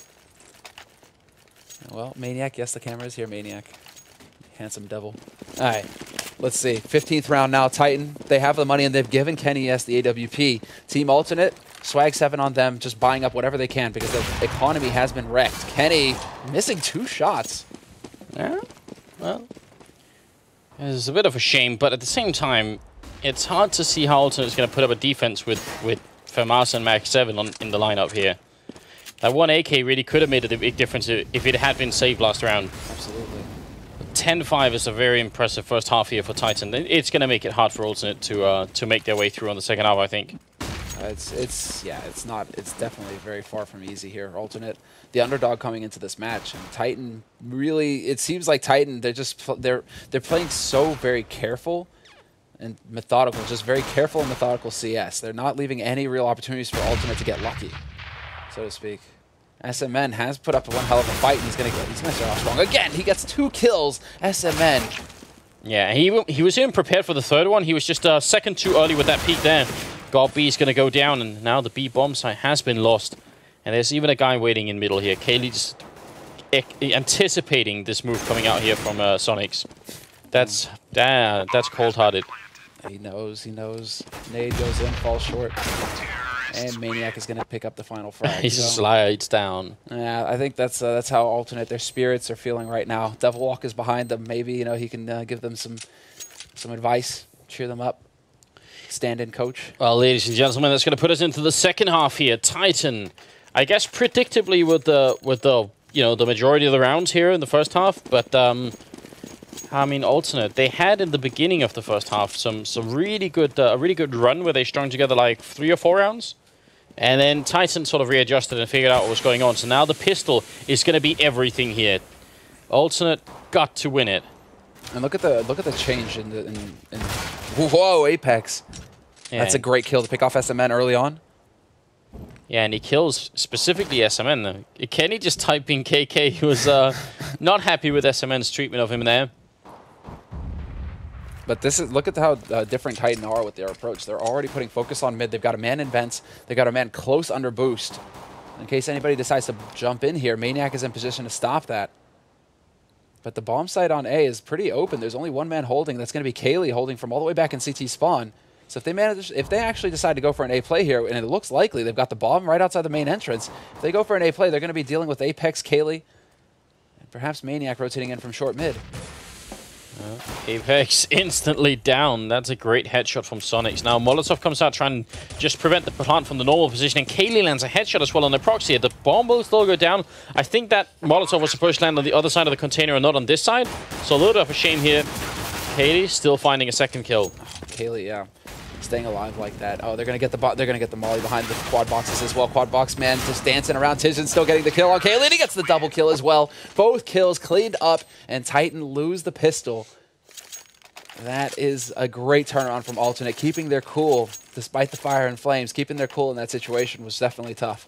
Well, Maniac, yes, the camera is here, Maniac. Handsome devil. All right, let's see. 15th round now, Titan. They have the money, and they've given Kenny S the AWP. Team Alternate, Swag 7 on them, just buying up whatever they can because the economy has been wrecked. Kenny missing 2 shots. Yeah, well, it's a bit of a shame, but at the same time, it's hard to see how Alternate is going to put up a defense with FAMAS and Max 7 in the lineup here. That one AK really could have made a big difference if it had been saved last round. Absolutely. 10-5 is a very impressive first half here for Titan. It's going to make it hard for Alternate to make their way through on the second half, I think. It's definitely very far from easy here. Alternate, the underdog coming into this match, and Titan really, it seems like Titan, they're playing so very careful and methodical, just very careful and methodical CS. They're not leaving any real opportunities for Alternate to get lucky, so to speak. SMN has put up one hell of a fight, and he's gonna start off strong again. He gets 2 kills. SMN. Yeah, he was even prepared for the third one. He was just a second too early with that peek there. God B is going to go down, and now the B bomb site has been lost. And there's even a guy waiting in middle here. Kaylee just anticipating this move coming out here from Sonics. That's cold-hearted. He knows. Nade goes in, falls short. And Maniac is going to pick up the final frag. He just slides down. Yeah, I think that's how Alternate, their spirits are feeling right now. Devilwalk is behind them. Maybe he can give them some advice, cheer them up. Stand-in coach. Well, ladies and gentlemen, that's going to put us into the second half here. Titan, I guess, predictably with the majority of the rounds here in the first half, but I mean, Alternate, they had in the beginning of the first half some really good a really good run where they strung together like 3 or 4 rounds, and then Titan sort of readjusted and figured out what was going on. So now the pistol is going to be everything here. Alternate got to win it. And look at the change in whoa, Apex. Yeah. That's a great kill to pick off SMN early on. Yeah, and he kills specifically SMN. Kenny just typing KK. He was not happy with SMN's treatment of him there. But look at how different Titan are with their approach. They're already putting focus on mid. They've got a man in vents. They've got a man close under boost. In case anybody decides to jump in here, Maniac is in position to stop that. But the bomb site on A is pretty open. There's only one man holding. That's going to be Kaylee holding from all the way back in CT spawn. So if they actually decide to go for an A play here, and it looks likely, they've got the bomb right outside the main entrance. If they go for an A play, they're going to be dealing with Apex, Kaylee, and perhaps Maniac rotating in from short mid. Apex instantly down. That's a great headshot from Sonics. Now Molotov comes out trying to just prevent the plant from the normal position, and Kaylee lands a headshot as well on the proxy. The bomb will still go down. I think that Molotov was supposed to land on the other side of the container and not on this side. So a little bit of a shame here. Kaylee still finding a second kill. Kaylee, yeah, staying alive like that. Oh, they're gonna get the molly behind the quad boxes as well. Quad box man just dancing around. Tizian still getting the kill on Kaylee. He gets the double kill as well. Both kills cleaned up, and Titan lose the pistol. That is a great turnaround from Alternate, keeping their cool despite the fire and flames. Keeping their cool in that situation was definitely tough.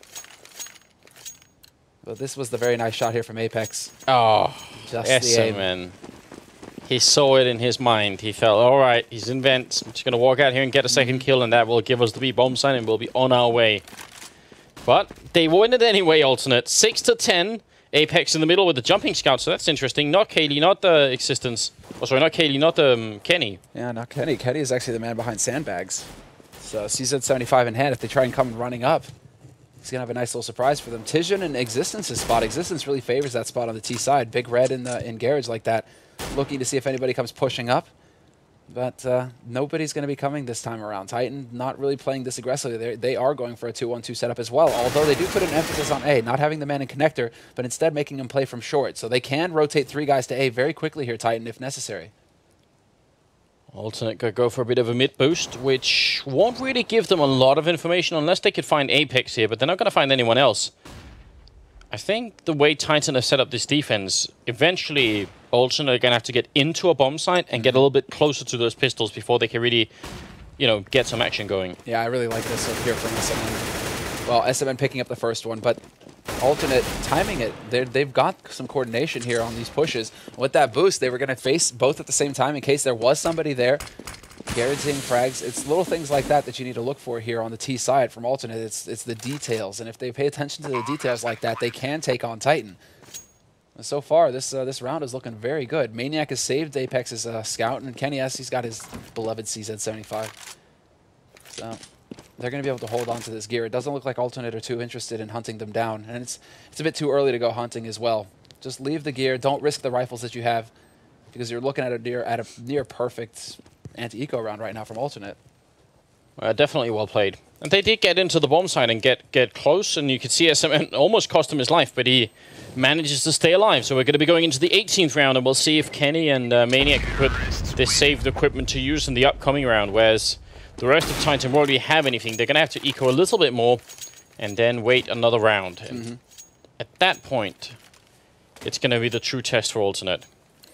But this was the very nice shot here from Apex. Oh, just the aim. Man. He saw it in his mind. He felt, all right, he's in vents. I'm just going to walk out here and get a second kill, and that will give us the B-bomb sign, and we'll be on our way. But they win it anyway, Alternate. 6-10. Apex in the middle with the jumping scout, so that's interesting. Not Kaylee, not the Existence. Oh, sorry, not Kaylee, not Kenny. Yeah, not Kenny. Kenny is actually the man behind sandbags. So CZ75 in hand. If they try and come running up, he's going to have a nice little surprise for them. Tizian and Existence's spot. Existence really favors that spot on the T side. Big red in garage like that. Looking to see if anybody comes pushing up. But nobody's going to be coming this time around. Titan not really playing this aggressively. They are going for a 2-1-2 setup as well, although they do put an emphasis on A, not having the man in connector, but instead making him play from short. So they can rotate 3 guys to A very quickly here, Titan, if necessary. Alternate could go for a bit of a mid boost, which won't really give them a lot of information unless they could find Apex here, but they're not going to find anyone else. I think the way Titan have set up this defense, eventually Alternate are going to have to get into a bomb site and get a little bit closer to those pistols before they can really, you know, get some action going. Yeah, I really like this up here from SMN. Well, SMN picking up the first one, but Alternate timing it. They've got some coordination here on these pushes. With that boost, they were going to face both at the same time in case there was somebody there. Guaranteeing frags. It's little things like that that you need to look for here on the T side from Alternate. It's the details, and if they pay attention to the details like that, they can take on Titan. And so far, this round is looking very good. Maniac has saved Apex's scout, and Kenny S, he's got his beloved CZ75. So they're going to be able to hold on to this gear. It doesn't look like Alternate are too interested in hunting them down, and it's a bit too early to go hunting as well. Just leave the gear. Don't risk the rifles that you have, because you're looking at a near perfect anti-eco round right now from Alternate. Definitely well played. And they did get into the bomb site and get close, and you could see SMN almost cost him his life, but he manages to stay alive. So we're going to be going into the 18th round, and we'll see if Kenny and Maniac can put this saved equipment to use in the upcoming round, whereas the rest of Titan won't really have anything. They're going to have to eco a little bit more and then wait another round. And at that point, it's going to be the true test for Alternate.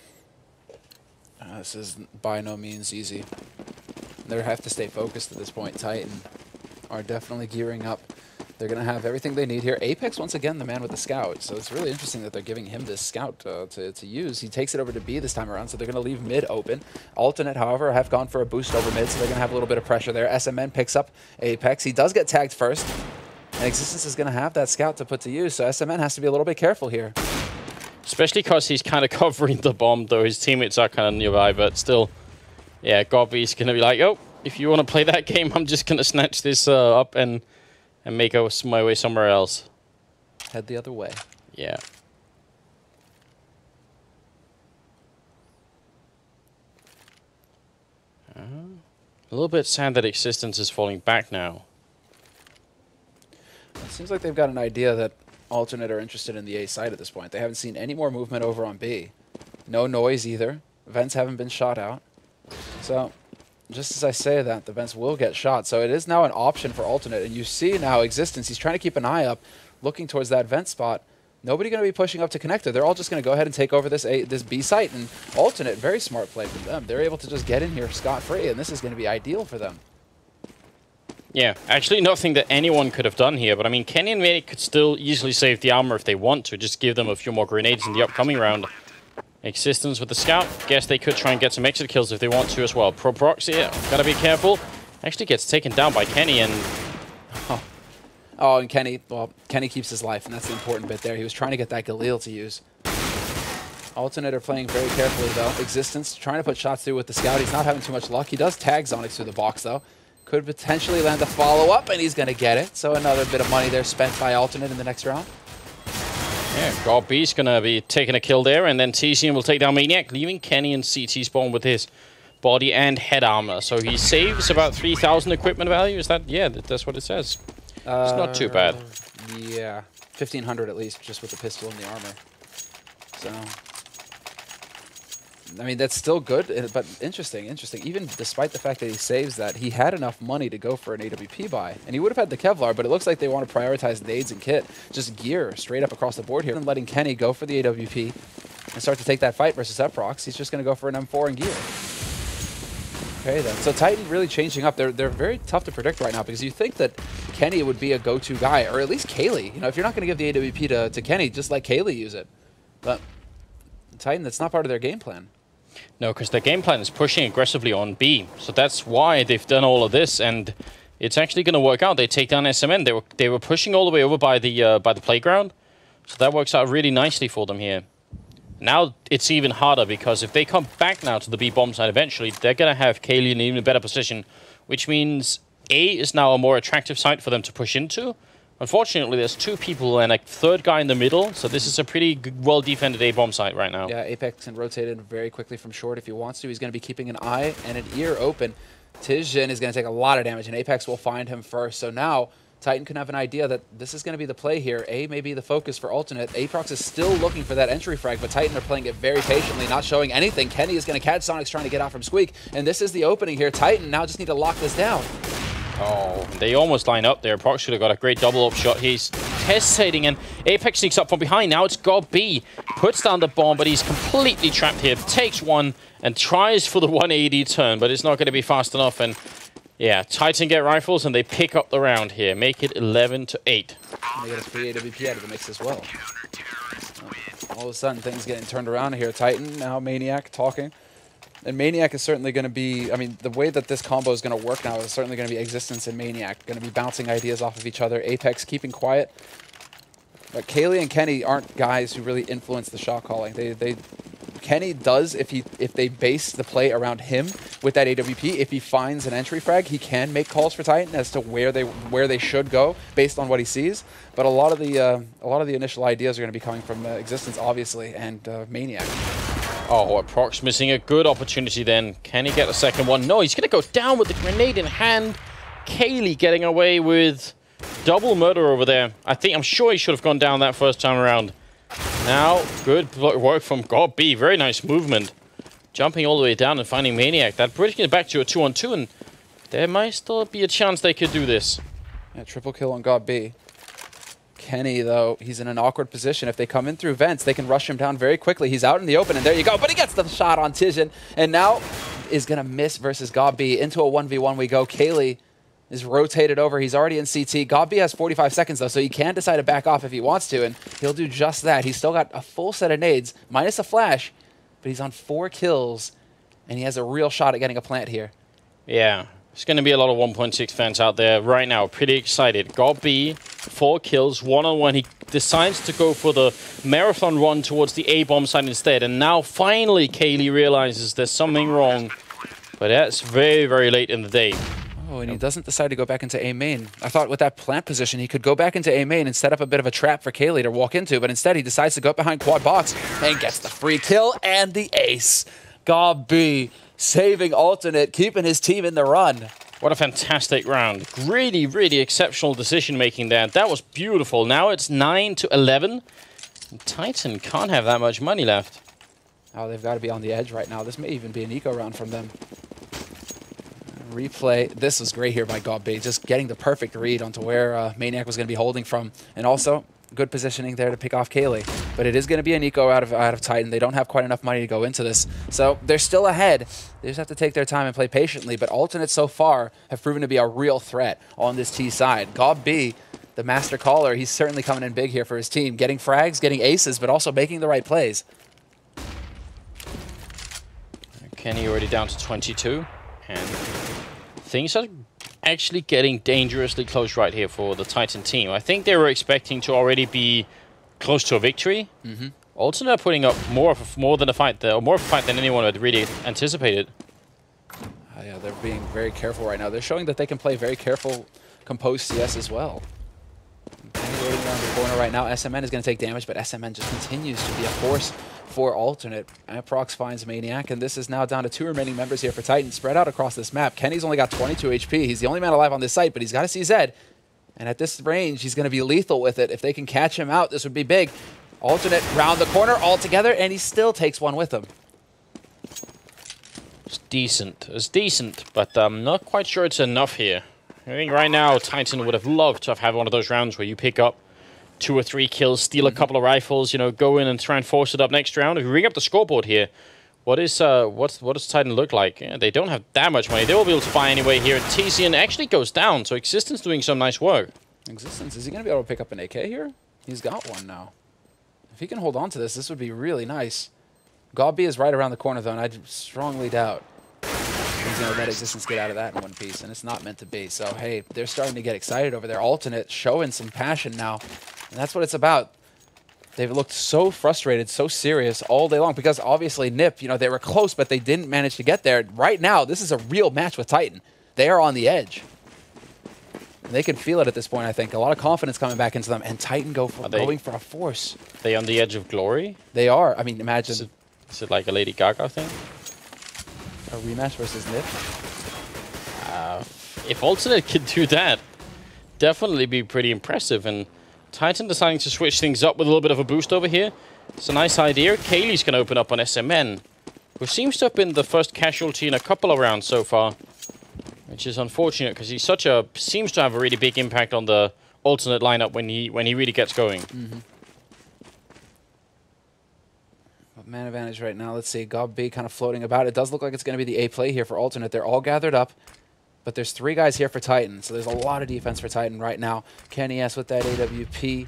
This is by no means easy. They have to stay focused at this point. Titan are definitely gearing up. They're going to have everything they need here. Apex, once again, the man with the scout. So it's really interesting that they're giving him this scout to use. He takes it over to B this time around, so they're going to leave mid open. Alternate, however, have gone for a boost over mid, so they're going to have a little bit of pressure there. SMN picks up Apex. He does get tagged first, and Existence is going to have that scout to put to use, so SMN has to be a little bit careful here. Especially because he's kind of covering the bomb, though his teammates are kind of nearby, but still, yeah, Gobby's going to be like, oh, if you want to play that game, I'm just going to snatch this up and make my way somewhere else. Head the other way. Yeah. A little bit sad that Existence is falling back now. It seems like they've got an idea that Alternate are interested in the A side at this point. They haven't seen any more movement over on B. No noise either. Vents haven't been shot out. So, just as I say that, the vents will get shot. So it is now an option for Alternate. And you see now Existence, he's trying to keep an eye up, looking towards that vent spot. Nobody going to be pushing up to connector. They're all just going to go ahead and take over this B site. And Alternate, very smart play from them. They're able to just get in here scot-free, and this is going to be ideal for them. Yeah, actually nothing that anyone could have done here, but I mean, Kenny and Maniac could still easily save the armor if they want to, just give them a few more grenades in the upcoming round. Existence with the scout, guess they could try and get some exit kills if they want to as well. Pro Proxy, yeah, gotta be careful. Actually gets taken down by Kenny and... Oh, and Kenny, well, Kenny keeps his life, and that's the important bit there. He was trying to get that Galil to use. Alternate are playing very carefully, though. Existence trying to put shots through with the scout. He's not having too much luck. He does tag Zonix through the box, though. Could potentially land a follow-up, and he's going to get it. So another bit of money there spent by Alternate in the next round. Yeah, Gobby's going to be taking a kill there, and then TCM will take down Maniac, leaving Kenny in CT spawn with his body and head armor. So he saves about 3,000 equipment value. Is that? Yeah, that's what it says. It's not too bad. Yeah, 1,500 at least, just with the pistol and the armor. So... I mean, that's still good, but interesting. Even despite the fact that he saves that, he had enough money to go for an AWP buy. And he would have had the Kevlar, but it looks like they want to prioritize nades and kit. Just gear straight up across the board here. And letting Kenny go for the AWP and start to take that fight versus Eprox. He's just going to go for an M4 and gear. Okay, then. So Titan really changing up. They're very tough to predict right now because you think that Kenny would be a go-to guy, or at least Kaylee. You know, if you're not going to give the AWP to Kenny, just let Kaylee use it. But Titan, that's not part of their game plan. No, because their game plan is pushing aggressively on B. So that's why they've done all of this, and it's actually going to work out. They take down SMN. They were pushing all the way over by the playground, so that works out really nicely for them here. Now it's even harder because if they come back now to the B bomb side eventually, they're going to have Kaylee in an even better position, which means A is now a more attractive site for them to push into, Unfortunately, there's 2 people and a 3rd guy in the middle, so this is a pretty well-defended A-bomb site right now. Yeah, Apex can rotate in very quickly from short if he wants to. He's going to be keeping an eye and an ear open. Tizhin is going to take a lot of damage, and Apex will find him first. So now Titan can have an idea that this is going to be the play here. A may be the focus for Alternate. Aaprox is still looking for that entry frag, but Titan are playing it very patiently, not showing anything. Kenny is going to catch Sonic's trying to get out from Squeak, and this is the opening here. Titan now just need to lock this down. Oh, they almost line up there. Prox should have got a great double-up shot. He's hesitating, and Apex sneaks up from behind. Now it's GOB. Puts down the bomb, but he's completely trapped here. Takes one and tries for the 180 turn, but it's not going to be fast enough. And yeah, Titan get rifles, and they pick up the round here. Make it 11-8. They get a free AWP out of the mix as well. All of a sudden, things getting turned around here. Titan, now Maniac talking. And Maniac is certainly going to be, I mean, the way that this combo is going to work now is certainly going to be Existence and Maniac. Going to be bouncing ideas off of each other. Apex keeping quiet. But Kaylee and Kenny aren't guys who really influence the shot calling. Kenny does if they base the play around him with that AWP. If he finds an entry frag, he can make calls for Titan as to where they should go based on what he sees. But a lot of the initial ideas are going to be coming from Existence, obviously, and Maniac. Oh, Prox missing a good opportunity then. Can he get a second one? No, he's going to go down with the grenade in hand. Kaylee getting away with double murder over there. I'm sure he should have gone down that first time around. Now, good work from GOB. Very nice movement. Jumping all the way down and finding Maniac. That bridging it back to a 2-on-2, and there might still be a chance they could do this. Yeah, triple kill on GOB. Kenny, though, he's in an awkward position. If they come in through vents, they can rush him down very quickly. He's out in the open, and there you go. But he gets the shot on Tizhin, and now is going to miss versus GOB. Into a 1v1 we go. Kaylee is rotated over. He's already in CT. GOB has 45 seconds, though, so he can decide to back off if he wants to, and he'll do just that. He's still got a full set of nades, minus a flash, but he's on 4 kills, and he has a real shot at getting a plant here. Yeah. There's going to be a lot of 1.6 fans out there right now. Pretty excited. GOB, 4 kills, 1-on-1. He decides to go for the marathon run towards the A-bomb side instead. And now finally Kaylee realizes there's something wrong. But that's very, very late in the day. Oh, and he doesn't decide to go back into A main. I thought with that plant position, he could go back into A main and set up a bit of a trap for Kaylee to walk into. But instead, he decides to go up behind quad box and gets the free kill and the ace. GOB saving Alternate, keeping his team in the run. What a fantastic round. Really, really exceptional decision-making there. That was beautiful. Now it's 9-11. Titan can't have that much money left. Oh, they've got to be on the edge right now. This may even be an eco round from them. Replay. This was great here by GOB. Just getting the perfect read onto where Maniac was going to be holding from. And also, good positioning there to pick off Kaylee. But it is going to be an eco out of Titan. They don't have quite enough money to go into this. So they're still ahead. They just have to take their time and play patiently. But Alternates so far have proven to be a real threat on this T side. GOB, the master caller, he's certainly coming in big here for his team. Getting frags, getting aces, but also making the right plays. Kenny already down to 22. And things are actually getting dangerously close right here for the Titan team. I think they were expecting to already be close to a victory. Alternate putting up more of a fight than anyone had really anticipated. Yeah, they're being very careful right now. They're showing that they can play very careful, composed CS as well. Waiting around the corner right now. SMN is going to take damage, but SMN just continues to be a force for Alternate. Prox finds Maniac, and this is now down to 2 remaining members here for Titan, spread out across this map. Kenny's only got 22 HP. He's the only man alive on this site, but he's got a CZ. And at this range, he's going to be lethal with it. If they can catch him out, this would be big. Alternate round the corner altogether, and he still takes one with him. It's decent. It's decent, but I'm not quite sure it's enough here. I think right now, Titan would have loved to have had one of those rounds where you pick up 2 or 3 kills, steal a couple of rifles, you know, go in and try and force it up next round. If we bring up the scoreboard here, what does Titan look like? Yeah, they don't have that much money. They will be able to buy anyway here. And Tizian actually goes down, so Existence doing some nice work. Existence, is he going to be able to pick up an AK here? He's got one now. If he can hold on to this, this would be really nice. GOB is right around the corner, though, and I strongly doubt he's going to let Existence get out of that in one piece, and it's not meant to be. So, hey, they're starting to get excited over there. Alternate showing some passion now, and that's what it's about. They've looked so frustrated, so serious all day long because obviously Nip, you know, they were close, but they didn't manage to get there. Right now, this is a real match with Titan. They are on the edge. And they can feel it at this point, I think. A lot of confidence coming back into them. And Titan going for a force. Are they on the edge of glory? They are. I mean, imagine. Is it like a Lady Gaga thing? A rematch versus Nip? If Alternate could do that, definitely be pretty impressive. And Titan deciding to switch things up with a little bit of a boost over here. It's a nice idea. Kaylee's going to open up on SMN, who seems to have been the first casualty in a couple of rounds so far, which is unfortunate because he's seems to have a really big impact on the Alternate lineup when he really gets going. Man advantage right now. Let's see. Gob B kind of floating about. It does look like it's going to be the A play here for Alternate. They're all gathered up, but there's 3 guys here for Titan, so there's a lot of defense for Titan right now. Kenny S with that AWP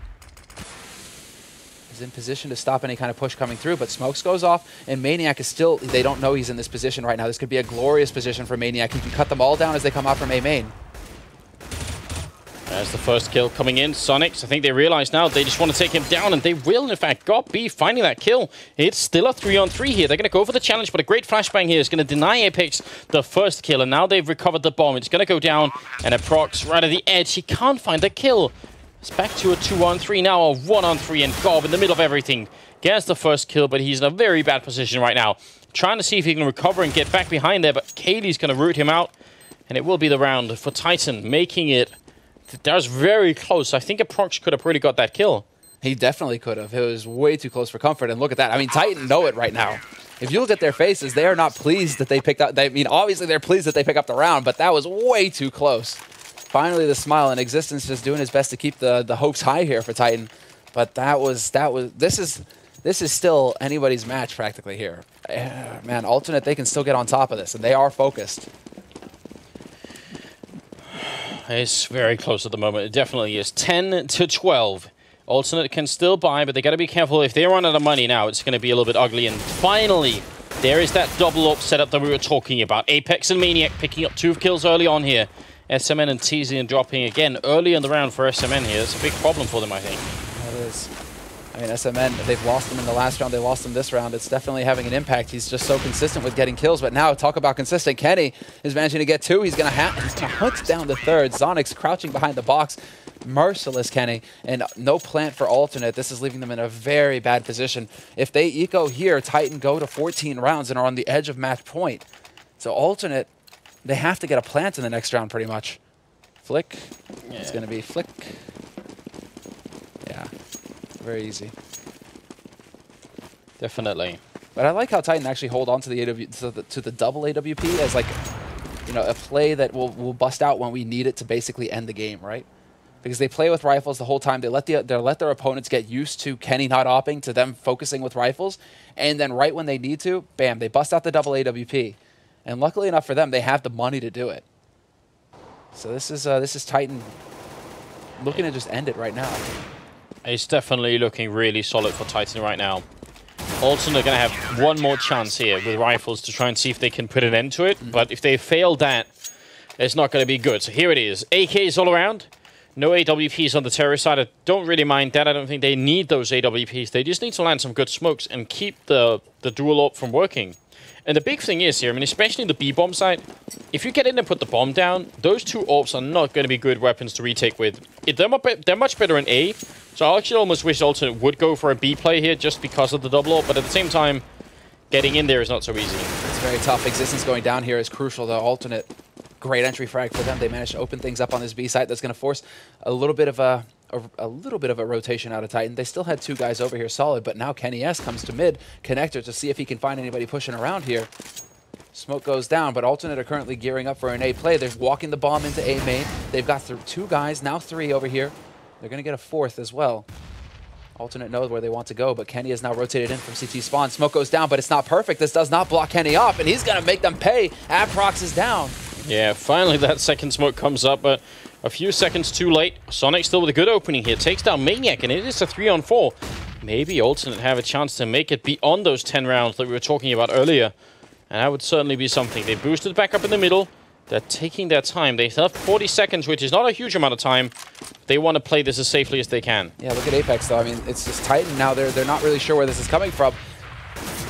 is in position to stop any kind of push coming through, but Smokes goes off, and Maniac is still, they don't know he's in this position right now. This could be a glorious position for Maniac. He can cut them all down as they come out from A main. There's the first kill coming in. Sonics, I think they realize now they just want to take him down, and they will, in fact. Gob B finding that kill. It's still a 3-on-3 here. They're going to go for the challenge, but a great flashbang here is going to deny Apex the first kill, and now they've recovered the bomb. It's going to go down, and Aprox right at the edge. He can't find the kill. It's back to a 2-on-3 now, a 1-on-3, and Gob in the middle of everything gets the first kill, but he's in a very bad position right now. Trying to see if he can recover and get back behind there, but Kaylee's going to root him out, and it will be the round for Titan, making it. That was very close. I think Aprox could have really got that kill. He definitely could have. It was way too close for comfort, and look at that. I mean, Titan know it right now. If you look at their faces, they are not pleased that they picked up. I mean, obviously they're pleased that they pick up the round, but that was way too close. Finally, the smile, and Existence just doing his best to keep the hopes high here for Titan. But this is still anybody's match practically here. Man, Alternate, they can still get on top of this, and they are focused. It's very close at the moment. It definitely is. 10-12. Alternate can still buy, but they got to be careful. If they run out of money now, it's going to be a little bit ugly. And finally, there is that double up setup that we were talking about. Apex and Maniac picking up 2 kills early on here. SMN and TZ dropping again early in the round for SMN here. That's a big problem for them, I think. That is. I mean, SMN, they've lost him in the last round. They lost him this round. It's definitely having an impact. He's just so consistent with getting kills. But now, talk about consistent. Kenny is managing to get 2. He's going to hunt down the 3rd. Zonix crouching behind the box. Merciless Kenny. And no plant for Alternate. This is leaving them in a very bad position. If they eco here, Titan go to 14 rounds and are on the edge of match point. So Alternate, they have to get a plant in the next round pretty much. Flick. Yeah. It's going to be Flick. Yeah. Very easy. Definitely. But I like how Titan actually hold on to the double AWP as like, you know, a play that will bust out when we need it to basically end the game, right? Because they play with rifles the whole time. They let their opponents get used to Kenny not opping, to them focusing with rifles, and then right when they need to, bam, they bust out the double AWP. And luckily enough for them, they have the money to do it. So this is Titan looking to just end it right now. It's definitely looking really solid for Titan right now. Alternate are going to have one more chance here with rifles to try and see if they can put an end to it. But if they fail that, it's not going to be good. So here it is. AKs all around. No AWPs on the terrorist side. I don't really mind that. I don't think they need those AWPs. They just need to land some good smokes and keep the dual AWP from working. And the big thing is here, I mean, especially the B-bomb side, if you get in and put the bomb down, those 2 AWPs are not going to be good weapons to retake with. They're much better in A, so I actually almost wish Alternate would go for a B play here just because of the double AWP, but at the same time, getting in there is not so easy. It's very tough. Existence going down here is crucial. The Alternate, great entry frag for them. They managed to open things up on this B site. That's going to force a little bit of a rotation out of Titan. They still had 2 guys over here solid, but now Kenny S comes to mid connector to see if he can find anybody pushing around here. Smoke goes down, but Alternate are currently gearing up for an A play. They're walking the bomb into A main. They've got 2 guys, now 3 over here. They're going to get a 4th as well. Alternate knows where they want to go, but Kenny is now rotated in from CT spawn. Smoke goes down, but it's not perfect. This does not block Kenny off, and he's going to make them pay. Aprox is down. Yeah, finally that second smoke comes up, but a few seconds too late. Sonic still with a good opening here. Takes down Maniac, and it is a 3-on-4. Maybe Alternate have a chance to make it beyond those 10 rounds that we were talking about earlier. And that would certainly be something. They boosted back up in the middle. They're taking their time. They still have 40 seconds, which is not a huge amount of time. They want to play this as safely as they can. Yeah, look at Apex, though. I mean, it's just Titan now. They're not really sure where this is coming from.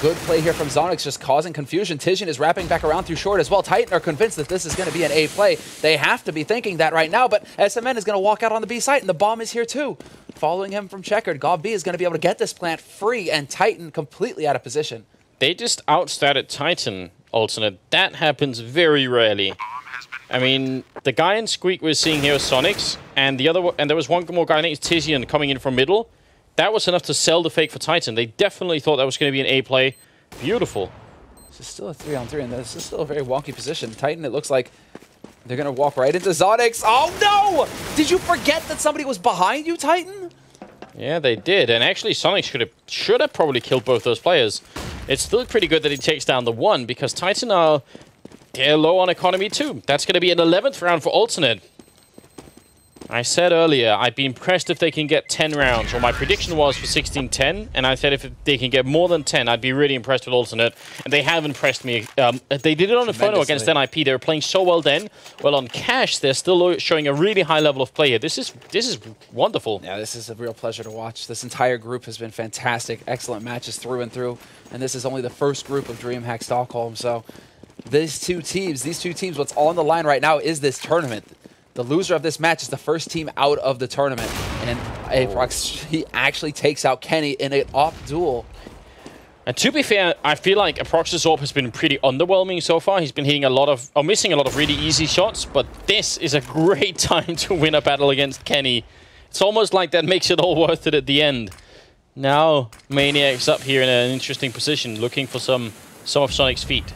Good play here from Zonix, just causing confusion. Tizian is wrapping back around through short as well. Titan are convinced that this is going to be an A play. They have to be thinking that right now, but SMN is going to walk out on the B site, and the bomb is here too. Following him from Checkered, Gob B is going to be able to get this plant free, and Titan completely out of position. They just outstatted Titan, alternate. That happens very rarely. I mean, the guy in Squeak we're seeing here is Sonics, and there was one more guy, I think it's Tizian, coming in from middle. That was enough to sell the fake for Titan. They definitely thought that was going to be an A play. Beautiful. This is still a 3-on-3, and this is still a very wonky position. Titan, it looks like they're going to walk right into Zonix. Oh, no! Did you forget that somebody was behind you, Titan? Yeah, they did. And actually, Sonic should have probably killed both those players. It's still pretty good that he takes down the one, because Titan they're low on economy too. That's going to be an 11th round for Alternate. I said earlier, I'd be impressed if they can get 10 rounds, or my prediction was for 16-10, and I said if they can get more than 10, I'd be really impressed with Alternate, and they have impressed me. They did it on the photo against NIP. They were playing so well then. Well, on Cash, they're still showing a really high level of play here. This is wonderful. Yeah, this is a real pleasure to watch. This entire group has been fantastic. Excellent matches through and through, and this is only the first group of DreamHack Stockholm, so these two teams, what's on the line right now is this tournament. The loser of this match is the first team out of the tournament. And Aprox, he actually takes out Kenny in an op duel. And to be fair, I feel like Aprox's AWP has been pretty underwhelming so far. He's been hitting missing a lot of really easy shots, but this is a great time to win a battle against Kenny. It's almost like that makes it all worth it at the end. Now, Maniac's up here in an interesting position, looking for some of Sonic's feet.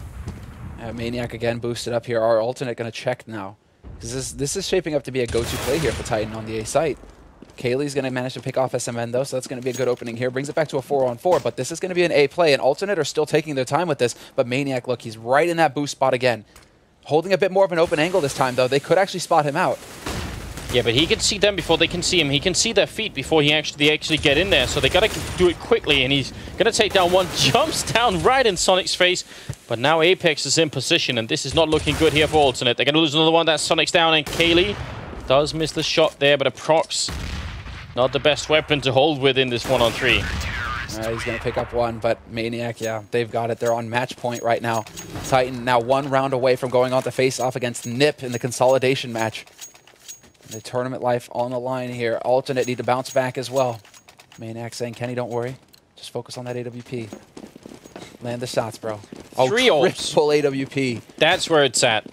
Maniac again boosted up here. Our alternate going to check now. This is shaping up to be a go-to play here for Titan on the A site. Kaylee's going to manage to pick off SMN, though, so that's going to be a good opening here. Brings it back to a 4-on-4, but this is going to be an A play, and Alternate are still taking their time with this, but Maniac, look, he's right in that boost spot again. Holding a bit more of an open angle this time, though. They could actually spot him out. Yeah, but he can see them before they can see him. He can see their feet before they actually get in there, so they got to do it quickly, and he's going to take down one, jumps down right in Sonic's face, but now Apex is in position, and this is not looking good here for Alternate. They're going to lose another one. That's Sonic's down, and Kaylee does miss the shot there, but Aprox, not the best weapon to hold with in this 1-on-3. He's going to pick up one, but Maniac, yeah, they've got it. They're on match point right now. Titan now one round away from going on to face off against Nip in the consolidation match. The tournament life on the line here. Alternate need to bounce back as well. Maniac saying, Kenny, don't worry. Just focus on that AWP. Land the shots, bro. Oh, triple AWP. That's where it's at.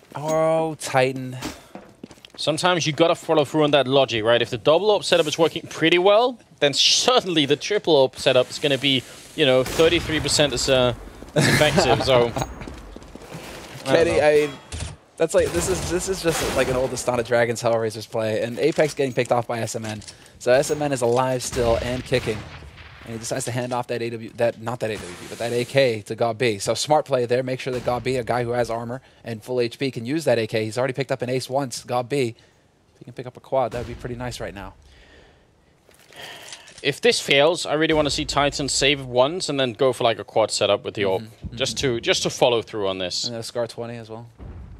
Oh, Titan. Sometimes you gotta follow through on that logic, right? If the double AWP setup is working pretty well, then certainly the triple AWP setup is gonna be, 33% as effective. So, Kenny, that's like this is just like an old Astana Dragons Hellraisers play, and Apex getting picked off by SMN. So SMN is alive still and kicking, and he decides to hand off that that AK to Gob B. So smart play there. Make sure that Gob B, a guy who has armor and full HP, can use that AK. He's already picked up an ace once. Gob B, if he can pick up a quad, that would be pretty nice right now. If this fails, I really want to see Titan save once and then go for like a quad setup with the AWP, just to follow through on this. And then a Scar 20 as well.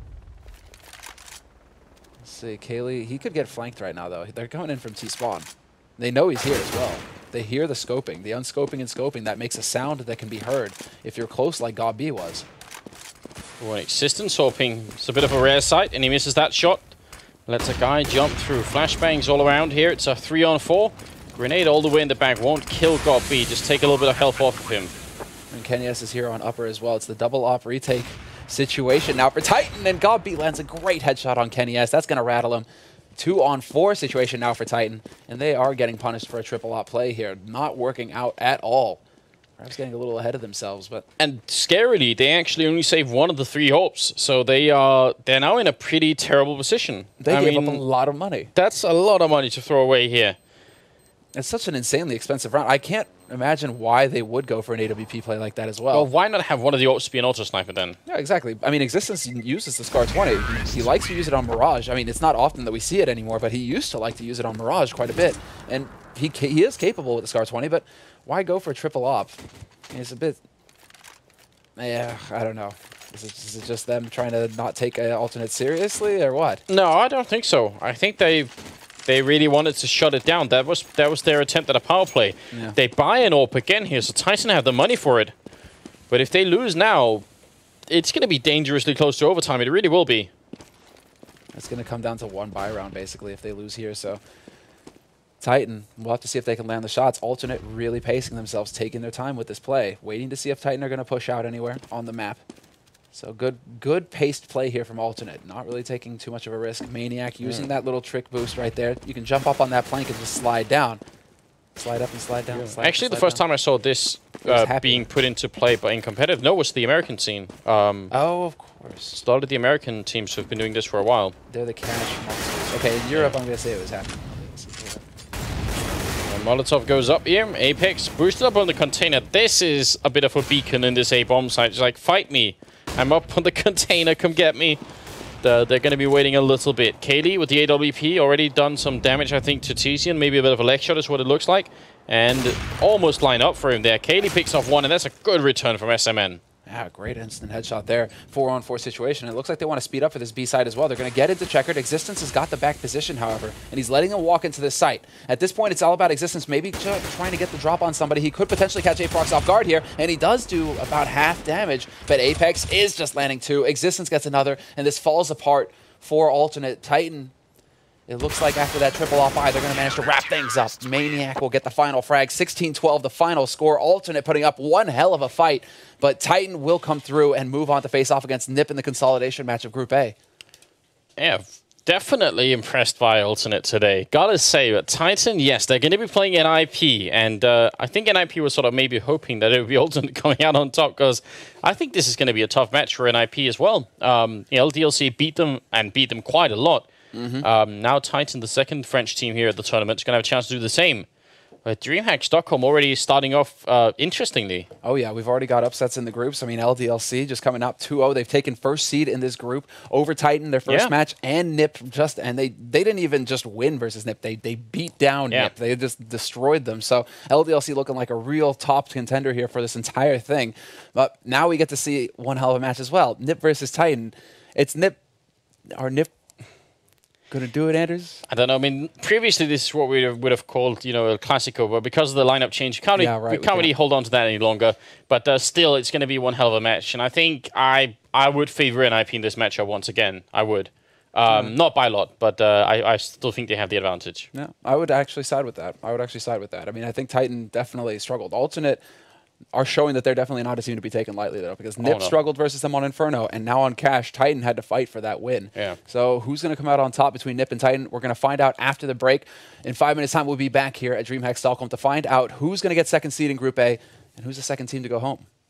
See, Kaylee, he could get flanked right now, though. They're coming in from T-spawn. They know he's here as well. They hear the scoping, the unscoping and scoping. That makes a sound that can be heard if you're close like Gob B was. Oh, an existence hoping. It's a bit of a rare sight, and he misses that shot. Lets a guy jump through. Flashbangs all around here. It's a 3-on-4. Grenade all the way in the back. Won't kill Gob B. Just take a little bit of health off of him. And Kenny S is here on upper as well. It's the double op retake situation now for Titan, and Gob B lands a great headshot on Kenny S. That's going to rattle him. 2-on-4 situation now for Titan, and they are getting punished for a triple op play here. Not working out at all. Perhaps getting a little ahead of themselves, but and scarily, they actually only saved one of the 3 hopes, so they're now in a pretty terrible position. They gave up a lot of money. That's a lot of money to throw away here. It's such an insanely expensive round. I can't imagine why they would go for an AWP play like that as well. Well, why not have one of the AWPs be an auto sniper then? Yeah, exactly. I mean, Existence uses the Scar 20. He likes to use it on Mirage. I mean, it's not often that we see it anymore, but he used to like to use it on Mirage quite a bit. And he is capable with the Scar 20, but why go for a triple op? I mean, it's a bit... Yeah, I don't know. Is it just them trying to not take an alternate seriously, or what? No, I don't think so. I think they really wanted to shut it down. That was their attempt at a power play. Yeah. They buy an AWP again here, so Tyson have the money for it. But if they lose now, it's going to be dangerously close to overtime. It really will be. It's going to come down to one buy round, basically, if they lose here. So Titan, we'll have to see if they can land the shots. Alternate really pacing themselves, taking their time with this play, waiting to see if Titan are going to push out anywhere on the map. So good paced play here from Alternate. Not really taking too much of a risk. Maniac using that little trick boost right there. You can jump up on that plank and just slide down. Slide up and slide down. Slide Actually, the first time I saw this being put into play but in competitive, no, was the American team. Oh, of course. A lot of the American teams have been doing this for a while. They're the cash monsters. Okay, in Europe, I'm going to say it was happening. Molotov goes up here. Apex boosted up on the container. This is a bit of a beacon in this A-bomb site. It's like, fight me. I'm up on the container. Come get me. They're going to be waiting a little bit. Kaylee with the AWP already done some damage, I think, to Tizian. Maybe a bit of a leg shot is what it looks like. And almost line up for him there. Kaylee picks off one, and that's a good return from SMN. Yeah, great instant headshot there. 4-on-4 situation. It looks like they want to speed up for this B side as well. They're going to get into checkered. Existence has got the back position, however, and he's letting them walk into this site. At this point, it's all about Existence maybe trying to get the drop on somebody. He could potentially catch Apex off guard here, and he does do about half damage, but Apex is just landing 2. Existence gets another, and this falls apart for Alternate. Titan, it looks like after that triple off eye, they're going to manage to wrap things up. Maniac will get the final frag. 16-12, the final score. Alternate putting up one hell of a fight, but Titan will come through and move on to face off against Nip in the consolidation match of Group A. Yeah, definitely impressed by Alternate today. Gotta say, but Titan, yes, they're going to be playing NIP, and I think NIP was sort of maybe hoping that it would be Alternate coming out on top, because I think this is going to be a tough match for NIP as well. LDLC beat them, and beat them quite a lot. Now Titan, the second French team here at the tournament, is going to have a chance to do the same. But DreamHack Stockholm already starting off interestingly. Oh yeah, we've already got upsets in the groups. I mean, LDLC just coming out 2-0. They've taken first seed in this group over Titan, their first match, and Nip and they didn't even just win versus Nip. They beat down Nip. They just destroyed them. So LDLC looking like a real top contender here for this entire thing. But now we get to see one hell of a match as well. Nip versus Titan. It's Nip gonna do it, Anders? I don't know. I mean, previously this is what we would have called, you know, El Clasico, but because of the lineup change, we can't really hold on to that any longer. But still, it's going to be one hell of a match, and I think I would favor NIP in this matchup once again. I would, not by a lot, but I still think they have the advantage. Yeah, I would actually side with that. I mean, I think Titan definitely struggled. Alternate are showing that they're definitely not a team to be taken lightly, though, because Nip struggled versus them on Inferno, and now on Cash, Titan had to fight for that win. Yeah. So who's going to come out on top between Nip and Titan? We're going to find out after the break. In 5 minutes' time, we'll be back here at DreamHack Stockholm to find out who's going to get second seed in Group A and who's the second team to go home.